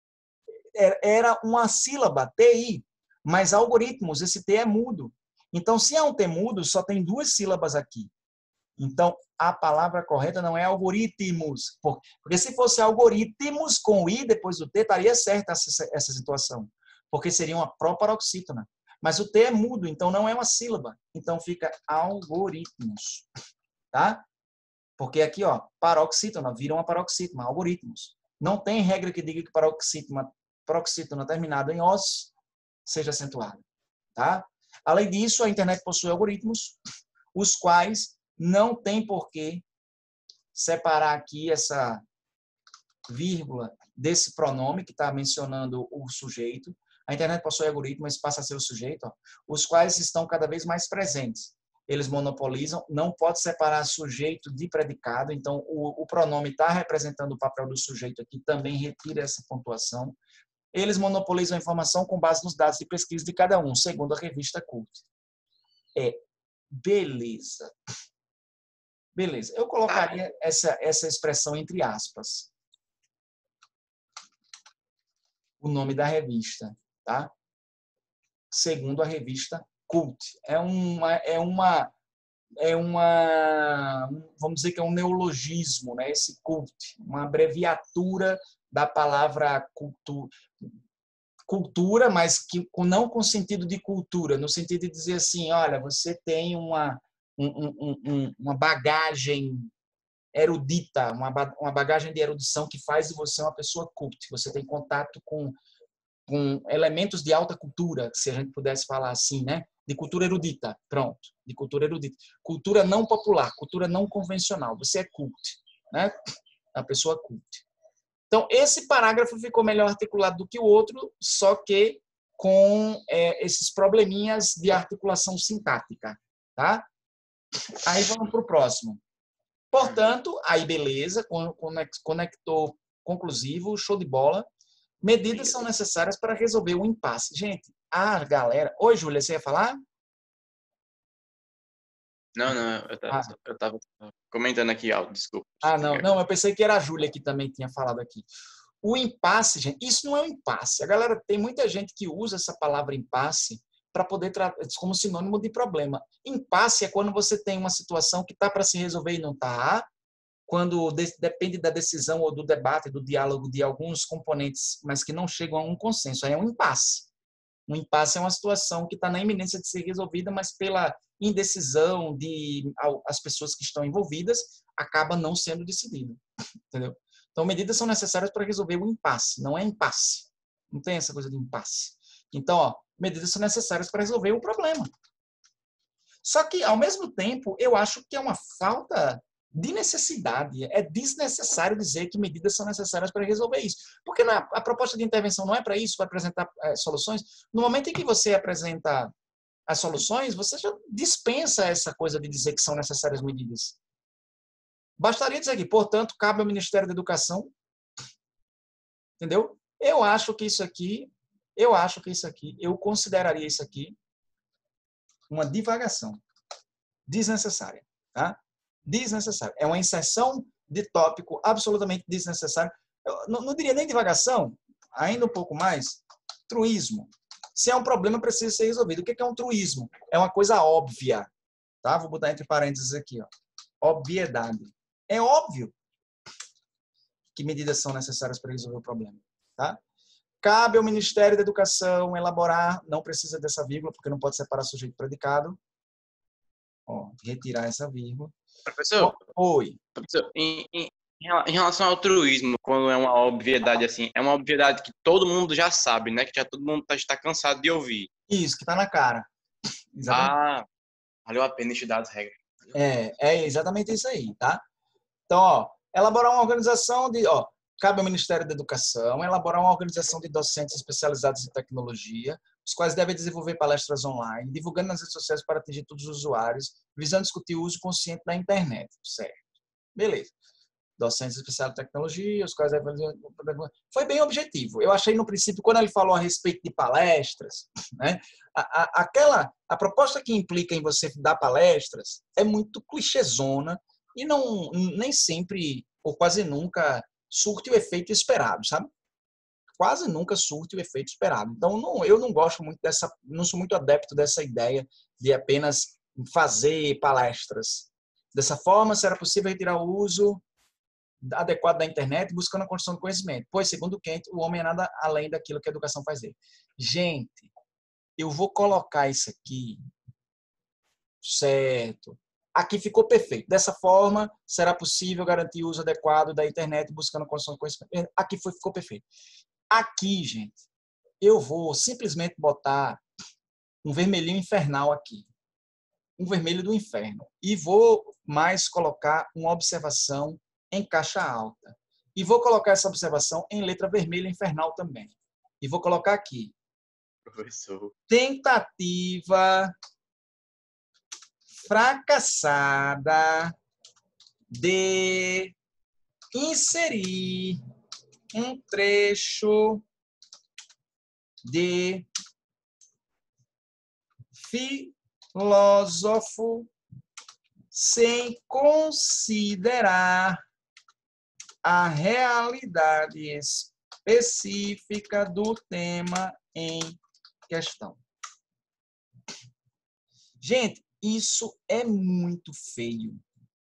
era uma sílaba, T I, mas algoritmos, esse T é mudo. Então, se é um T mudo, só tem duas sílabas aqui. Então, a palavra correta não é algoritmos. Porque se fosse algoritmos com I depois do T, estaria certa essa, essa situação. Porque seria uma proparoxítona. Mas o T é mudo, então não é uma sílaba. Então fica algoritmos. Tá? Porque aqui, ó, paroxítona, vira uma paroxítona, algoritmos. Não tem regra que diga que paroxítona, paroxítona terminada em os seja acentuada. Tá? Além disso, a internet possui algoritmos, os quais não tem por que separar aqui essa vírgula desse pronome que está mencionando o sujeito. A internet possui algoritmos, passa a ser o sujeito, ó, os quais estão cada vez mais presentes. Eles monopolizam, não pode separar sujeito de predicado, então o, o pronome está representando o papel do sujeito aqui, também retira essa pontuação. Eles monopolizam a informação com base nos dados de pesquisa de cada um, segundo a revista Cult. É, beleza. Beleza, eu colocaria essa, essa expressão entre aspas. O nome da revista, tá? Segundo a revista Cult. É uma, é uma, é uma, vamos dizer que é um neologismo, né? Esse Cult, uma abreviatura da palavra cultura, cultura, mas que não com sentido de cultura, no sentido de dizer assim, olha, você tem uma Um, um, um, uma bagagem erudita, uma, uma bagagem de erudição que faz de você uma pessoa cult. Você tem contato com, com elementos de alta cultura, se a gente pudesse falar assim, né? De cultura erudita, pronto, de cultura erudita. Cultura não popular, cultura não convencional. Você é cult, né? A pessoa cult. Então, esse parágrafo ficou melhor articulado do que o outro, só que com é, esses probleminhas de articulação sintática, tá? Aí vamos para o próximo. Portanto, aí beleza, conectou conclusivo, show de bola. Medidas são necessárias para resolver o impasse. Gente, a galera... Oi, Júlia, você ia falar? Não, não, eu tava, Ah. eu tava comentando aqui algo, desculpa. Ah, não, não, eu pensei que era a Júlia que também tinha falado aqui. O impasse, gente, isso não é um impasse. A galera, tem muita gente que usa essa palavra impasse para poder tratar como sinônimo de problema. Impasse é quando você tem uma situação que está para se resolver e não está, quando de, depende da decisão ou do debate, do diálogo de alguns componentes, mas que não chegam a um consenso. Aí é um impasse. Um impasse é uma situação que está na iminência de ser resolvida, mas pela indecisão de as pessoas que estão envolvidas, acaba não sendo decidida. Entendeu? Então, medidas são necessárias para resolver o impasse, não é impasse. Não tem essa coisa de impasse. Então, ó, medidas são necessárias para resolver o problema. Só que, ao mesmo tempo, eu acho que é uma falta de necessidade. É desnecessário dizer que medidas são necessárias para resolver isso. Porque na, a proposta de intervenção não é para isso, para apresentar é, soluções. No momento em que você apresenta as soluções, você já dispensa essa coisa de dizer que são necessárias medidas. Bastaria dizer que, portanto, cabe ao Ministério da Educação, entendeu? Eu acho que isso aqui, eu acho que isso aqui, eu consideraria isso aqui uma divagação desnecessária, tá? Desnecessária. É uma inserção de tópico absolutamente desnecessário. Eu não, não diria nem divagação, ainda um pouco mais, truísmo. Se é um problema, precisa ser resolvido. O que é um truísmo? É uma coisa óbvia, tá? Vou botar entre parênteses aqui, ó. Obviedade. É óbvio que medidas são necessárias para resolver o problema, tá? Cabe ao Ministério da Educação elaborar, não precisa dessa vírgula, porque não pode separar sujeito e predicado. Ó, retirar essa vírgula. Professor, Oi. Professor, em, em, em relação ao altruísmo, quando é uma obviedade assim, é uma obviedade que todo mundo já sabe, né? Que já todo mundo está tá cansado de ouvir. Isso, que está na cara. Exatamente. Ah, valeu a pena estudar as regras. É, é exatamente isso aí, tá? Então, ó, elaborar uma organização de, ó, cabe ao Ministério da Educação elaborar uma organização de docentes especializados em tecnologia, os quais devem desenvolver palestras online, divulgando nas redes sociais para atingir todos os usuários, visando discutir o uso consciente da internet. Certo. Beleza. Docentes especializados em tecnologia, os quais devem... Foi bem objetivo. Eu achei, no princípio, quando ele falou a respeito de palestras, né, a, a, aquela, a proposta que implica em você dar palestras é muito clichêzona, e não, nem sempre, ou quase nunca, surte o efeito esperado, sabe? Quase nunca surte o efeito esperado. Então, não, eu não gosto muito dessa, não sou muito adepto dessa ideia de apenas fazer palestras. Dessa forma, será possível retirar o uso adequado da internet buscando a construção do conhecimento. Pois, segundo Kant, o homem é nada além daquilo que a educação faz dele. Gente, eu vou colocar isso aqui, certo? Aqui ficou perfeito. Dessa forma, será possível garantir o uso adequado da internet buscando a construção do conhecimento. Aqui foi, ficou perfeito. Aqui, gente, eu vou simplesmente botar um vermelhinho infernal aqui. Um vermelho do inferno. E vou mais colocar uma observação em caixa alta. E vou colocar essa observação em letra vermelha infernal também. E vou colocar aqui. Professor. Tentativa fracassada de inserir um trecho de filósofo sem considerar a realidade específica do tema em questão. Gente, isso é muito feio.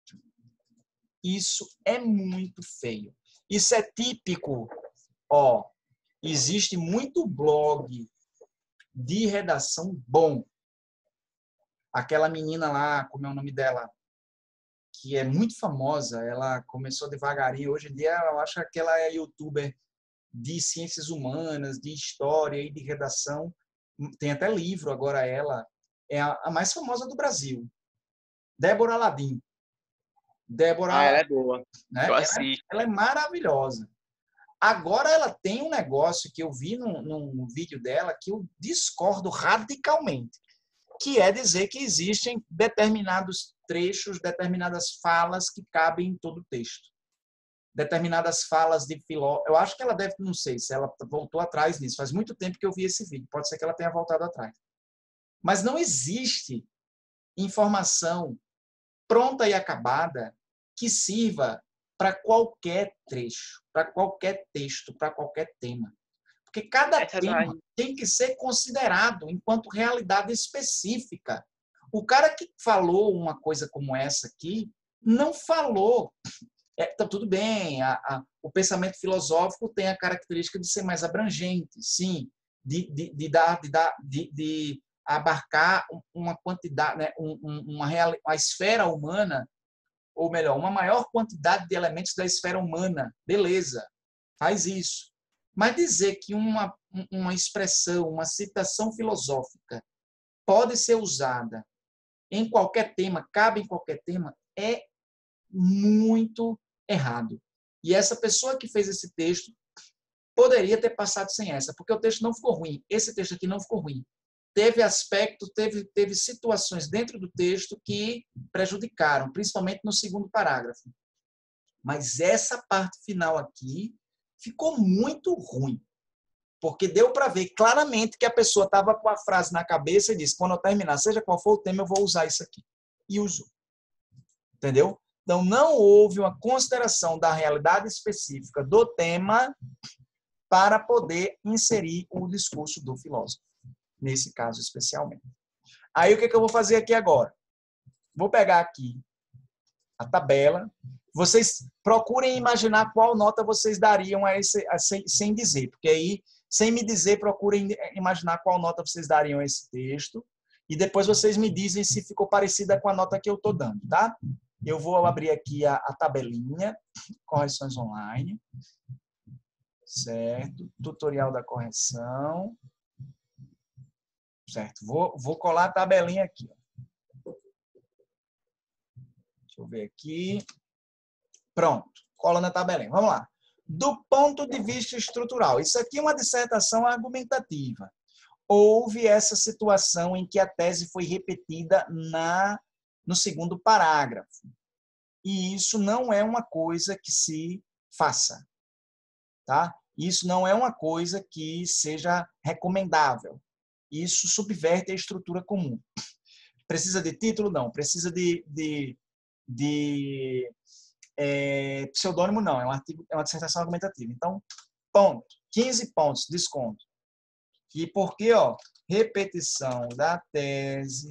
Isso é muito feio. Isso é típico. Ó, existe muito blog de redação bom. Aquela menina lá, como é o nome dela? Que é muito famosa. Ela começou devagarinho. Hoje em dia, eu acho que ela é youtuber de ciências humanas, de história e de redação. Tem até livro agora ela. É a mais famosa do Brasil. Débora Ladim. Débora, ah, ela é boa. Né? Eu Ela, assisto. ela é maravilhosa. Agora ela tem um negócio que eu vi num, num vídeo dela que eu discordo radicalmente. que é dizer que existem determinados trechos, determinadas falas que cabem em todo o texto. Determinadas falas de Filó. Eu acho que ela deve, não sei se ela voltou atrás nisso. Faz muito tempo que eu vi esse vídeo. Pode ser que ela tenha voltado atrás. Mas não existe informação pronta e acabada que sirva para qualquer trecho, para qualquer texto, para qualquer tema. Porque cada Essa tema daí. tem que ser considerado enquanto realidade específica. O cara que falou uma coisa como essa aqui, não falou. É, tá tudo bem, a, a, o pensamento filosófico tem a característica de ser mais abrangente, sim, de, de, de, dar, de, dar, de, de abarcar uma quantidade, né, um, uma, real, uma esfera humana, ou melhor, uma maior quantidade de elementos da esfera humana. Beleza, faz isso. Mas dizer que uma, uma expressão, uma citação filosófica pode ser usada em qualquer tema, cabe em qualquer tema, é muito errado. E essa pessoa que fez esse texto poderia ter passado sem essa, porque o texto não ficou ruim. Esse texto aqui não ficou ruim. Teve aspectos, teve, teve situações dentro do texto que prejudicaram, principalmente no segundo parágrafo. Mas essa parte final aqui ficou muito ruim, porque deu para ver claramente que a pessoa estava com a frase na cabeça e disse, quando eu terminar, seja qual for o tema, eu vou usar isso aqui. E usou. Entendeu? Então, não houve uma consideração da realidade específica do tema para poder inserir o discurso do filósofo, nesse caso especialmente. Aí, o que, que eu vou fazer aqui agora? Vou pegar aqui a tabela. Vocês procurem imaginar qual nota vocês dariam a esse, a, sem, sem dizer, porque aí, sem me dizer, procurem imaginar qual nota vocês dariam a esse texto, e depois vocês me dizem se ficou parecida com a nota que eu estou dando, tá? Eu vou abrir aqui a, a tabelinha, correções online, certo? Tutorial da correção, certo? Vou, vou colar a tabelinha aqui. Ó. Deixa eu ver aqui. Pronto, cola na tabelinha. Vamos lá. Do ponto de vista estrutural, isso aqui é uma dissertação argumentativa. Houve essa situação em que a tese foi repetida na, no segundo parágrafo. E isso não é uma coisa que se faça. Tá? Isso não é uma coisa que seja recomendável. Isso subverte a estrutura comum. Precisa de título? Não. Precisa de, de, de é, pseudônimo? Não. É um artigo, é uma dissertação argumentativa. Então, ponto. quinze pontos, desconto. E por quê? Ó, repetição da tese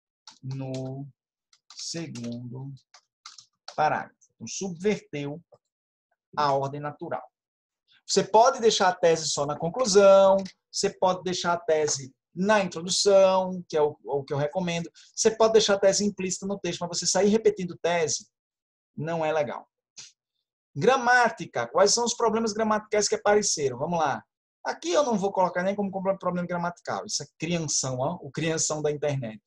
no segundo parágrafo. Então, subverteu a ordem natural. Você pode deixar a tese só na conclusão, você pode deixar a tese na introdução, que é o, o que eu recomendo, você pode deixar a tese implícita no texto, mas você sair repetindo tese não é legal. Gramática. Quais são os problemas gramaticais que apareceram? Vamos lá. Aqui eu não vou colocar nem como problema gramatical. Isso é crianção, ó, o crianção da internet.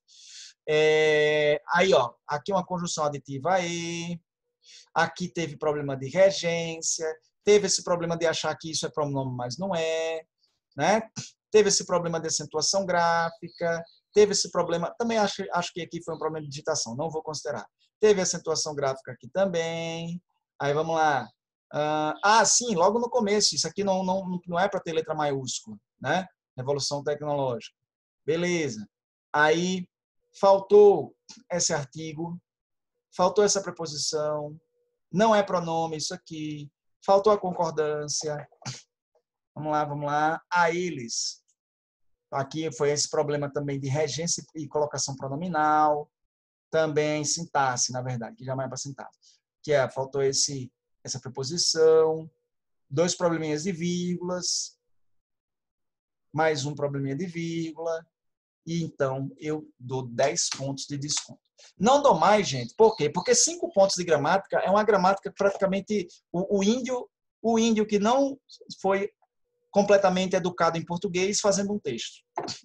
É, aí, ó, aqui uma conjunção aditiva e, aqui teve problema de regência, teve esse problema de achar que isso é pronome, mas não é, né? Teve esse problema de acentuação gráfica, teve esse problema, também acho, acho que aqui foi um problema de digitação, não vou considerar. Teve acentuação gráfica aqui também. Aí vamos lá. Ah, sim, logo no começo, isso aqui não, não, não é para ter letra maiúscula, né? Revolução tecnológica. Beleza. Aí faltou esse artigo, faltou essa preposição, não é pronome isso aqui, faltou a concordância. Vamos lá, vamos lá. A eles. Aqui foi esse problema também de regência e colocação pronominal. Também sintaxe, na verdade, que já mais é para sintaxe. Que é, faltou esse, essa preposição, dois probleminhas de vírgulas, mais um probleminha de vírgula, e então eu dou dez pontos de desconto. Não dou mais, gente. Por quê? Porque cinco pontos de gramática é uma gramática que praticamente o, o índio, o índio que não foi completamente educado em português fazendo um texto.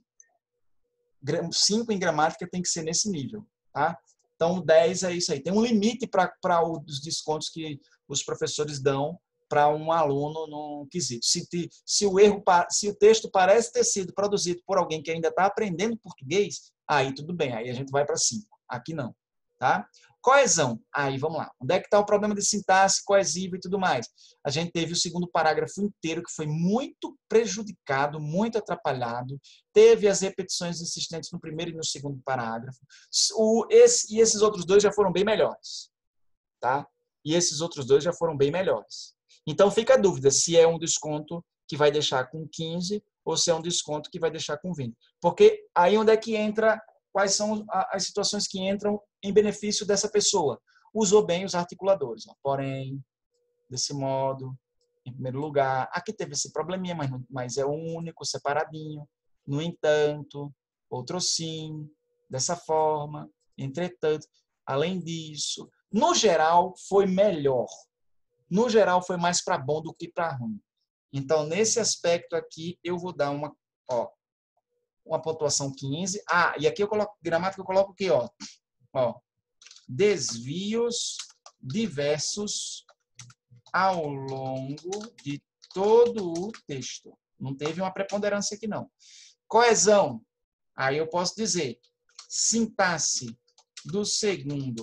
Cinco em gramática tem que ser nesse nível, tá? Então, dez é isso aí. Tem um limite para os descontos que os professores dão para um aluno num quesito. Se, te, se, o erro, se o texto parece ter sido produzido por alguém que ainda está aprendendo português, aí tudo bem, aí a gente vai para cinco. Aqui não. Tá? Coesão. Aí, vamos lá. Onde é que está o problema de sintaxe coesiva e tudo mais? A gente teve o segundo parágrafo inteiro que foi muito prejudicado, muito atrapalhado. Teve as repetições insistentes no primeiro e no segundo parágrafo. O, esse, e esses outros dois já foram bem melhores. Tá? E esses outros dois já foram bem melhores. Então, fica a dúvida se é um desconto que vai deixar com quinze ou se é um desconto que vai deixar com vinte. Porque aí onde é que entra... Quais são as situações que entram em benefício dessa pessoa? Usou bem os articuladores. Porém, desse modo, em primeiro lugar, aqui teve esse probleminha, mas, mas é único, separadinho. No entanto, outro sim, dessa forma, entretanto. Além disso, no geral, foi melhor. No geral, foi mais para bom do que para ruim. Então, nesse aspecto aqui, eu vou dar uma... Ó, uma pontuação quinze. Ah, e aqui eu coloco, gramática eu coloco aqui, ó. Ó, desvios diversos ao longo de todo o texto. Não teve uma preponderância aqui, não. Coesão. Aí eu posso dizer sintaxe do segundo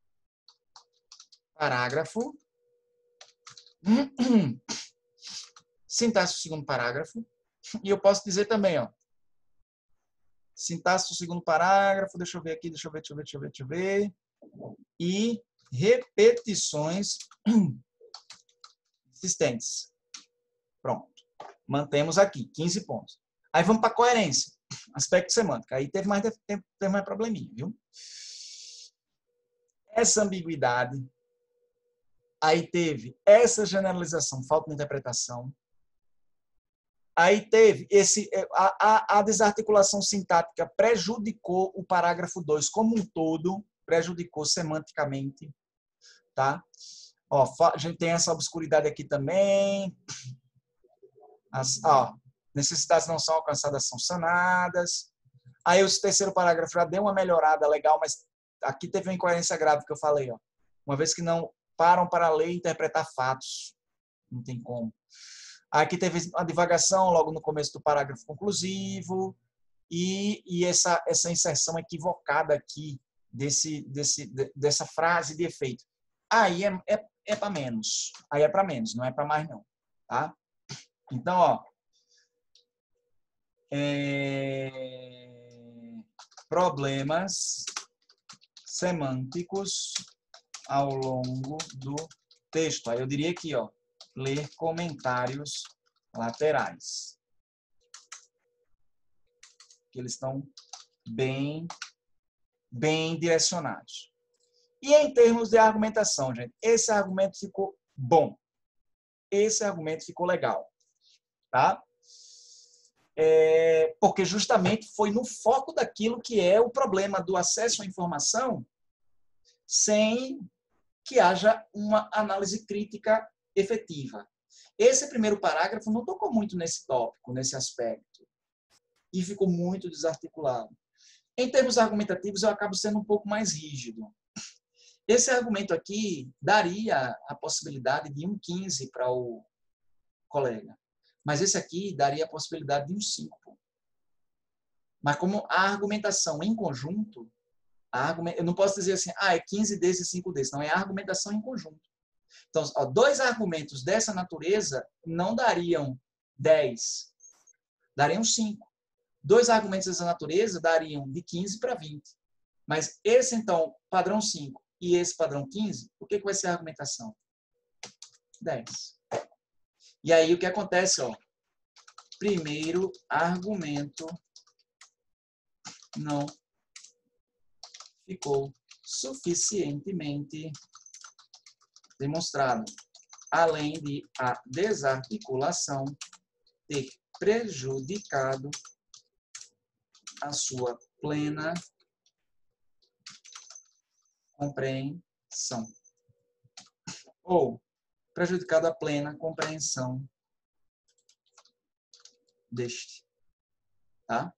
parágrafo. Sintaxe do segundo parágrafo. E eu posso dizer também, ó, sintaxe do segundo parágrafo, deixa eu ver aqui, deixa eu ver, deixa eu ver, deixa eu ver, deixa eu ver. E repetições existentes. Pronto. Mantemos aqui, quinze pontos. Aí vamos para a coerência. Aspecto semântico. Aí teve mais, teve, teve mais probleminha, viu? Essa ambiguidade. Aí teve essa generalização, falta de interpretação. Aí teve esse, a, a, a desarticulação sintática prejudicou o parágrafo dois como um todo, prejudicou semanticamente, tá? Ó, a gente tem essa obscuridade aqui também. As, ó, necessidades não são alcançadas, são sanadas. Aí o terceiro parágrafo já deu uma melhorada legal, mas aqui teve uma incoerência grave que eu falei, ó. Uma vez que não param para ler e interpretar fatos. Não tem como. Aqui teve a divagação logo no começo do parágrafo conclusivo e, e essa, essa inserção equivocada aqui desse, desse, dessa frase de efeito. Aí é, é, é para menos. Aí é para menos, não é para mais não. Tá? Então, ó, é, problemas semânticos ao longo do texto. Aí eu diria aqui, ó, ler comentários laterais. Que eles estão bem, bem direcionados. E em termos de argumentação, gente, esse argumento ficou bom. Esse argumento ficou legal. Tá? É, porque justamente foi no foco daquilo que é o problema do acesso à informação sem que haja uma análise crítica efetiva. Esse primeiro parágrafo não tocou muito nesse tópico, nesse aspecto. E ficou muito desarticulado. Em termos argumentativos, eu acabo sendo um pouco mais rígido. Esse argumento aqui daria a possibilidade de um quinze para o colega. Mas esse aqui daria a possibilidade de um cinco. Mas como a argumentação em conjunto, a argument... eu não posso dizer assim, ah, é quinze desse e cinco desse. Não, é a argumentação em conjunto. Então, ó, dois argumentos dessa natureza não dariam dez, dariam cinco. Dois argumentos dessa natureza dariam de quinze para vinte. Mas esse, então, padrão cinco e esse padrão quinze, o que, que vai ser a argumentação? dez. E aí, o que acontece? Ó, primeiro argumento não ficou suficientemente demonstrado, além de a desarticulação ter prejudicado a sua plena compreensão. Ou prejudicado a plena compreensão deste. Tá?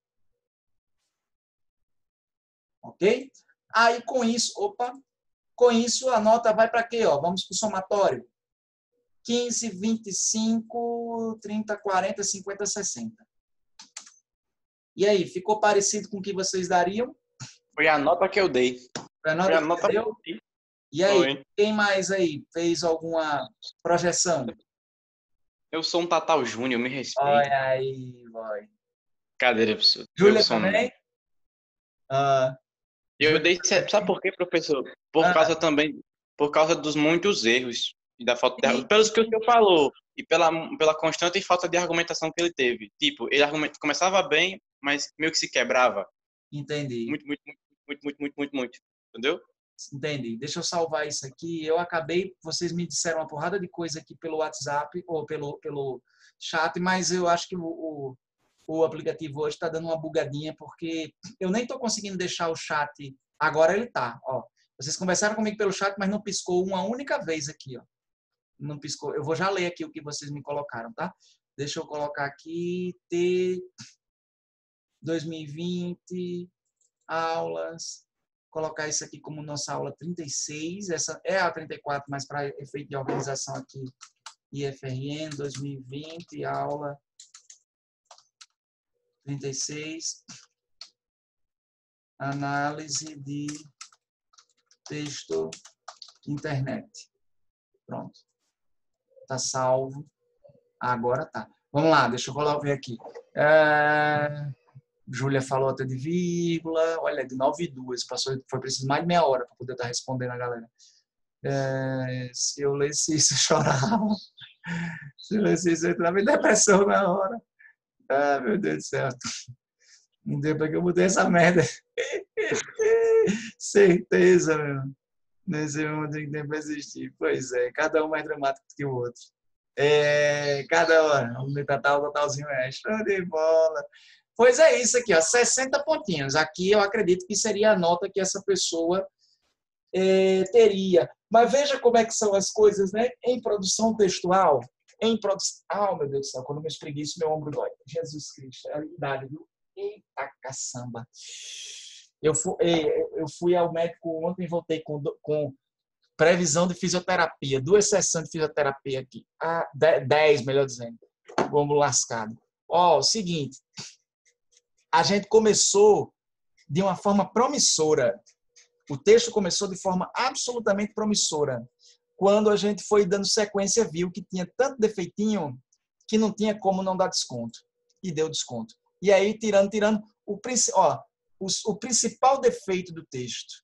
Ok? Aí, com isso, opa, com isso, a nota vai para quê? Ó? Vamos para o somatório. quinze, vinte e cinco, trinta, quarenta, cinquenta, sessenta. E aí, ficou parecido com o que vocês dariam? Foi a nota que eu dei. Foi a nota Foi a que nota você que deu? eu dei. E aí, Foi. quem mais aí fez alguma projeção? Eu sou um Tatal Júnior, me respeita. Olha aí, vai. Cadê, professor? Eu Júlia sou um... também? Ah, Eu Júlia dei... sete. Sabe por quê, professor? Por ah, causa também... Por causa dos muitos erros e da falta de... sim, Pelos que o senhor falou. E pela, pela constante falta de argumentação que ele teve. Tipo, ele argument... começava bem, mas meio que se quebrava. entendi. Muito, muito, muito, muito, muito, muito, muito, muito. Entendeu? Entendi. Deixa eu salvar isso aqui. Eu acabei, vocês me disseram uma porrada de coisa aqui pelo WhatsApp ou pelo, pelo chat, mas eu acho que o, o, o aplicativo hoje está dando uma bugadinha, porque eu nem estou conseguindo deixar o chat. Agora ele está. Ó. Vocês conversaram comigo pelo chat, mas não piscou uma única vez aqui. Ó. Não piscou. Eu vou já ler aqui o que vocês me colocaram, tá? Deixa eu colocar aqui. T dois mil e vinte, aulas. Colocar isso aqui como nossa aula trinta e seis, essa é a trinta e quatro, mas para efeito de organização aqui, I F R N dois mil e vinte, aula trinta e seis, análise de texto internet. Pronto. Tá salvo. Agora tá. Vamos lá, deixa eu colocar ver aqui. É... Júlia falou até de vírgula, olha, de nove e duas, passou, foi preciso mais de meia hora para poder estar respondendo a galera. É, se eu lesse isso, eu chorava. Se eu lesse isso, eu entrava em depressão na hora. Ah, meu Deus do céu. Não deu para que eu mudei essa merda. Certeza, meu. Nesse mundo tem tempo para existir. Pois é, cada um mais dramático que o outro. É, cada hora, vamos tentar o totalzinho é show de bola. Pois é isso aqui, ó, sessenta pontinhos. Aqui eu acredito que seria a nota que essa pessoa é, teria. Mas veja como é que são as coisas, né? Em produção textual, em produção... Ah, meu Deus do céu, quando eu me espreguiço, meu ombro dói. Jesus Cristo, é a idade, viu? Eita caçamba. Eu fui, eu fui ao médico ontem e voltei com, com previsão de fisioterapia. Duas sessões de fisioterapia aqui. Ah, dez, melhor dizendo. Vamos lascado. Ó, o seguinte... A gente começou de uma forma promissora. O texto começou de forma absolutamente promissora. Quando a gente foi dando sequência, viu que tinha tanto defeitinho que não tinha como não dar desconto. E deu desconto. E aí, tirando, tirando, o, ó, o, o principal defeito do texto,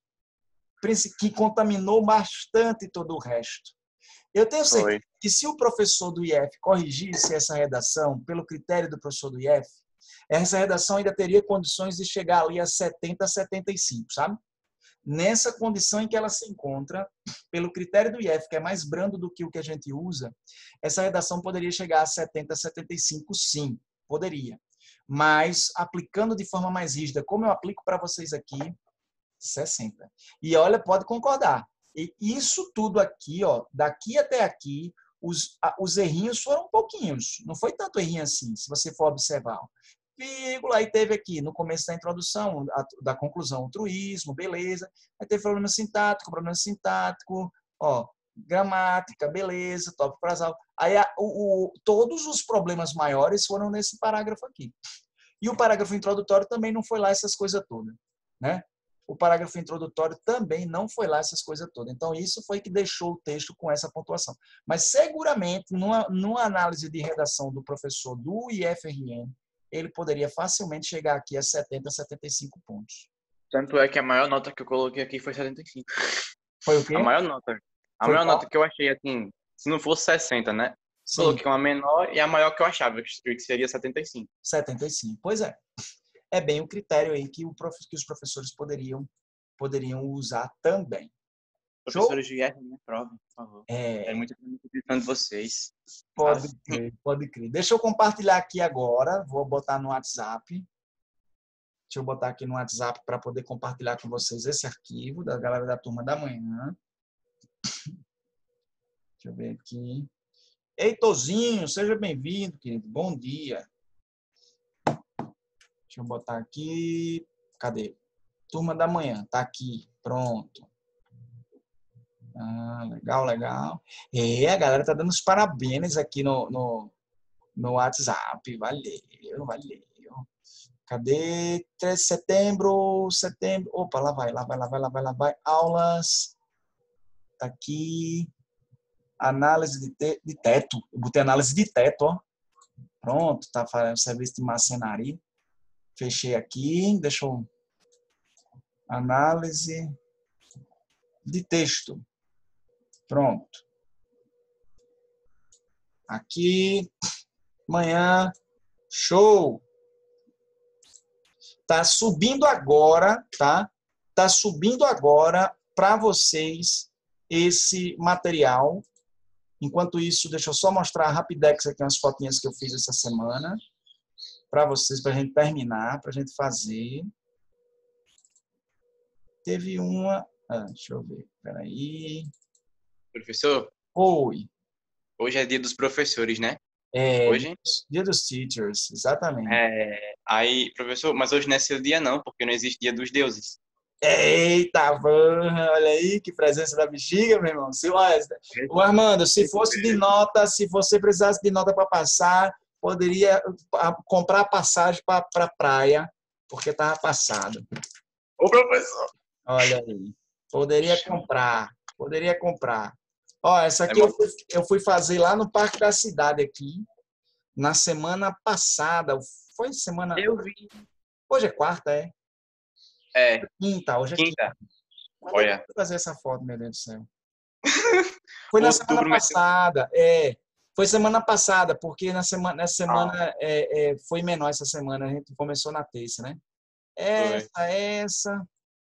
que contaminou bastante todo o resto. Eu tenho certeza que se o professor do I F corrigisse essa redação pelo critério do professor do I F, essa redação ainda teria condições de chegar ali a setenta, setenta e cinco, sabe? Nessa condição em que ela se encontra, pelo critério do I F, que é mais brando do que o que a gente usa, essa redação poderia chegar a setenta, setenta e cinco, sim, poderia. Mas, aplicando de forma mais rígida, como eu aplico para vocês aqui, sessenta. E olha, pode concordar. E isso tudo aqui, ó, daqui até aqui, os, os errinhos foram pouquinhos. Não foi tanto errinho assim, se você for observar. Vírgula, aí teve aqui no começo da introdução, a, da conclusão, truísmo, beleza. Aí teve problema sintático, problema sintático, ó, gramática, beleza, tópico frasal. Aí a, o, o, todos os problemas maiores foram nesse parágrafo aqui. E o parágrafo introdutório também não foi lá essas coisas todas, né? O parágrafo introdutório também não foi lá essas coisas todas. Então, isso foi que deixou o texto com essa pontuação. Mas, seguramente, numa, numa análise de redação do professor do I F R N, ele poderia facilmente chegar aqui a setenta, setenta e cinco pontos. Tanto é que a maior nota que eu coloquei aqui foi setenta e cinco. Foi o quê? A maior nota. A Foi maior qual? nota que eu achei, assim, se não fosse sessenta, né? Sim. Coloquei uma menor e a maior que eu achava, que seria setenta e cinco. setenta e cinco. Pois é. É bem o critério aí que, o prof... que os professores poderiam, poderiam usar também. Professores de I F, me aprovem, por favor. É, é muito interessante de vocês. Pode crer, pode crer. Deixa eu compartilhar aqui agora. Vou botar no WhatsApp. Deixa eu botar aqui no WhatsApp para poder compartilhar com vocês esse arquivo da galera da turma da manhã. Deixa eu ver aqui. Heitorzinho, seja bem-vindo, querido. Bom dia. Deixa eu botar aqui. Cadê? Turma da manhã. Tá aqui. Pronto. Ah, legal, legal. É, a galera tá dando os parabéns aqui no, no, no WhatsApp. Valeu, valeu. Cadê? três de setembro, setembro. Opa, lá vai, lá vai, lá vai, lá vai, lá vai. Aulas. Tá aqui. Análise de, te, de teto. Eu botei análise de teto, ó. Pronto, tá fazendo serviço de marcenaria. Fechei aqui. Deixa eu. Análise de texto. Pronto. Aqui. Manhã. Show. Tá subindo agora, tá? Tá subindo agora para vocês esse material. Enquanto isso, deixa eu só mostrar a Rapidex aqui umas fotinhas que eu fiz essa semana para vocês, para a gente terminar, para a gente fazer. Teve uma... Ah, deixa eu ver. Peraí. Professor, Oi. hoje é dia dos professores, né? É, Hoje? Dia dos Teachers, exatamente. É, aí, professor, mas hoje não é seu dia não, porque não existe dia dos deuses. Eita, van, olha aí que presença da bexiga, meu irmão. Se, o Armando, se fosse de nota, se você precisasse de nota para passar, poderia comprar passagem para pra praia, porque estava passado. Ô, professor! Olha aí. Poderia comprar, poderia comprar. Ó, essa aqui É eu, fui, eu fui fazer lá no Parque da Cidade aqui, na semana passada. Foi semana... Eu vi. Hoje é quarta, é? É, Quinta, hoje é quinta. quinta. Quando Olha. é que eu vou fazer essa foto, meu Deus do céu? Foi na Outubro, semana mas- passada, é. Foi semana passada, porque na semana, nessa semana Ah. é, é, foi menor essa semana, a gente começou na terça, né? Essa, essa,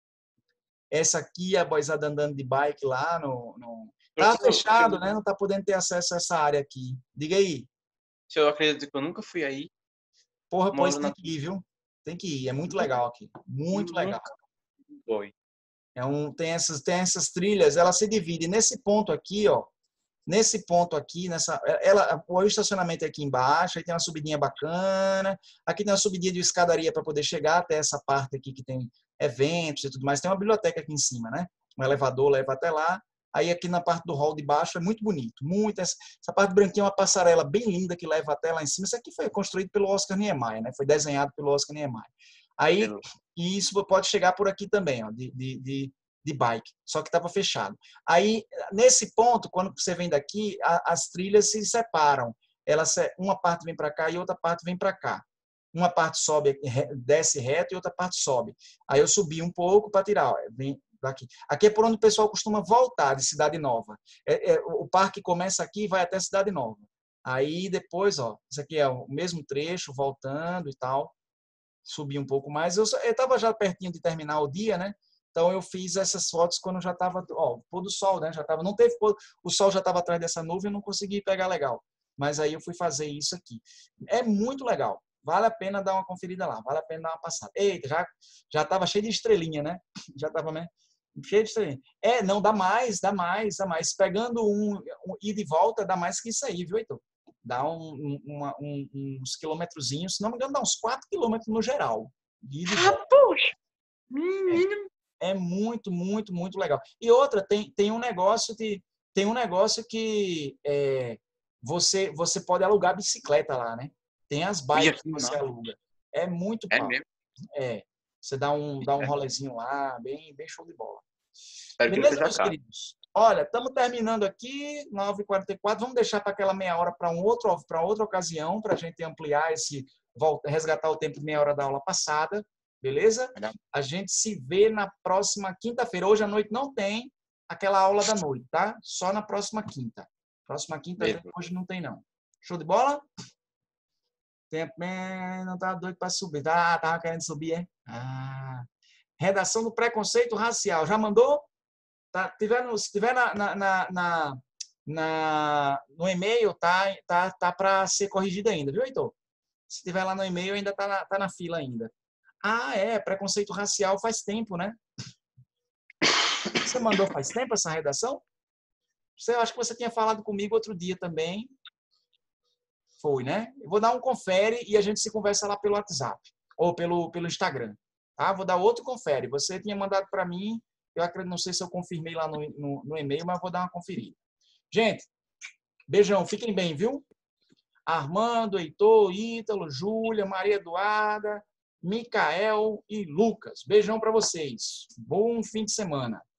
essa aqui, a boizada andando de bike lá no... no... Tá Professor, fechado, eu- né? Não tá podendo ter acesso a essa área aqui. Diga aí. Se eu acredito que eu nunca fui aí, Porra, pois moro tem na... que ir, viu? Tem que ir, é muito legal aqui. Muito legal. Nunca foi. É um, tem, essas, tem essas trilhas, ela se divide nesse ponto aqui, ó. Nesse ponto aqui, nessa, ela, o estacionamento é aqui embaixo, aí tem uma subidinha bacana, aqui tem uma subidinha de escadaria para poder chegar até essa parte aqui que tem eventos e tudo mais. Tem uma biblioteca aqui em cima, né? Um elevador leva até lá. Aí aqui na parte do hall de baixo é muito bonito, muito essa, essa parte branquinha é uma passarela bem linda que leva até lá em cima. Isso aqui foi construído pelo Oscar Niemeyer, né? Foi desenhado pelo Oscar Niemeyer. Aí Pelo- e isso pode chegar por aqui também, ó, de, de, de, de bike, só que estava fechado. Aí, nesse ponto, quando você vem daqui, a, as trilhas se separam. Elas, uma parte vem para cá e outra parte vem para cá. Uma parte sobe, desce reto e outra parte sobe. Aí eu subi um pouco para tirar. Ó, vem daqui. Aqui é por onde o pessoal costuma voltar de Cidade Nova. É, é, o parque começa aqui e vai até Cidade Nova. Aí depois, ó, isso aqui é o mesmo trecho, voltando e tal. Subi um pouco mais. Eu estava já pertinho de terminar o dia, né? Então eu fiz essas fotos quando já estava, ó, pôr do sol, né? Já tava, não teve pôr, o sol já estava atrás dessa nuvem, eu não consegui pegar legal. Mas aí eu fui fazer isso aqui. É muito legal. Vale a pena dar uma conferida lá, vale a pena dar uma passada. Eita, já já estava cheio de estrelinha, né? Já estava, né? Cheio de estrelinha. É, não dá mais, dá mais, dá mais. Pegando um, um ida e volta, dá mais que isso aí, viu, Heitor? Dá um, uma, um, uns quilometrozinhos, se não me engano, dá uns quatro quilômetros no geral. Ah, poxa! Menino! É, é muito, muito, muito legal. E outra, tem, tem um negócio que tem um negócio que é, você, você pode alugar bicicleta lá, né? Tem as bikes que você aluga. É muito É pau. mesmo? É. Você dá um, dá um rolezinho lá, bem, bem show de bola. Espero que não Beleza, seja meus caro. queridos? Olha, estamos terminando aqui, nove e quarenta e quatro. Vamos deixar para aquela meia hora para um outro, para outra ocasião, para a gente ampliar esse, volta, resgatar o tempo de meia hora da aula passada. Beleza? A gente se vê na próxima quinta-feira. Hoje à noite não tem aquela aula da noite, tá? Só na próxima quinta. Próxima quinta, Beleza. hoje não tem, não. Show de bola? Tempo, não tá doido para subir. Ah, tava querendo subir, é? Ah. Redação do preconceito racial. Já mandou? Tá, tiver no, se tiver na, na, na, na, no e-mail, tá, tá, tá para ser corrigido ainda, viu, Heitor? Se tiver lá no e-mail, ainda tá na, tá na fila ainda. Ah, é, preconceito racial faz tempo, né? Você mandou faz tempo essa redação? Você, eu acho que você tinha falado comigo outro dia também. Foi, né? Eu vou dar um confere e a gente se conversa lá pelo WhatsApp ou pelo, pelo Instagram. Tá? Vou dar outro confere. Você tinha mandado para mim Eu acredito, não sei se eu confirmei lá no, no, no e-mail, mas vou dar uma conferida. Gente, beijão, fiquem bem, viu? Armando, Heitor, Ítalo, Júlia, Maria Eduarda, Micael e Lucas. Beijão para vocês. Bom fim de semana.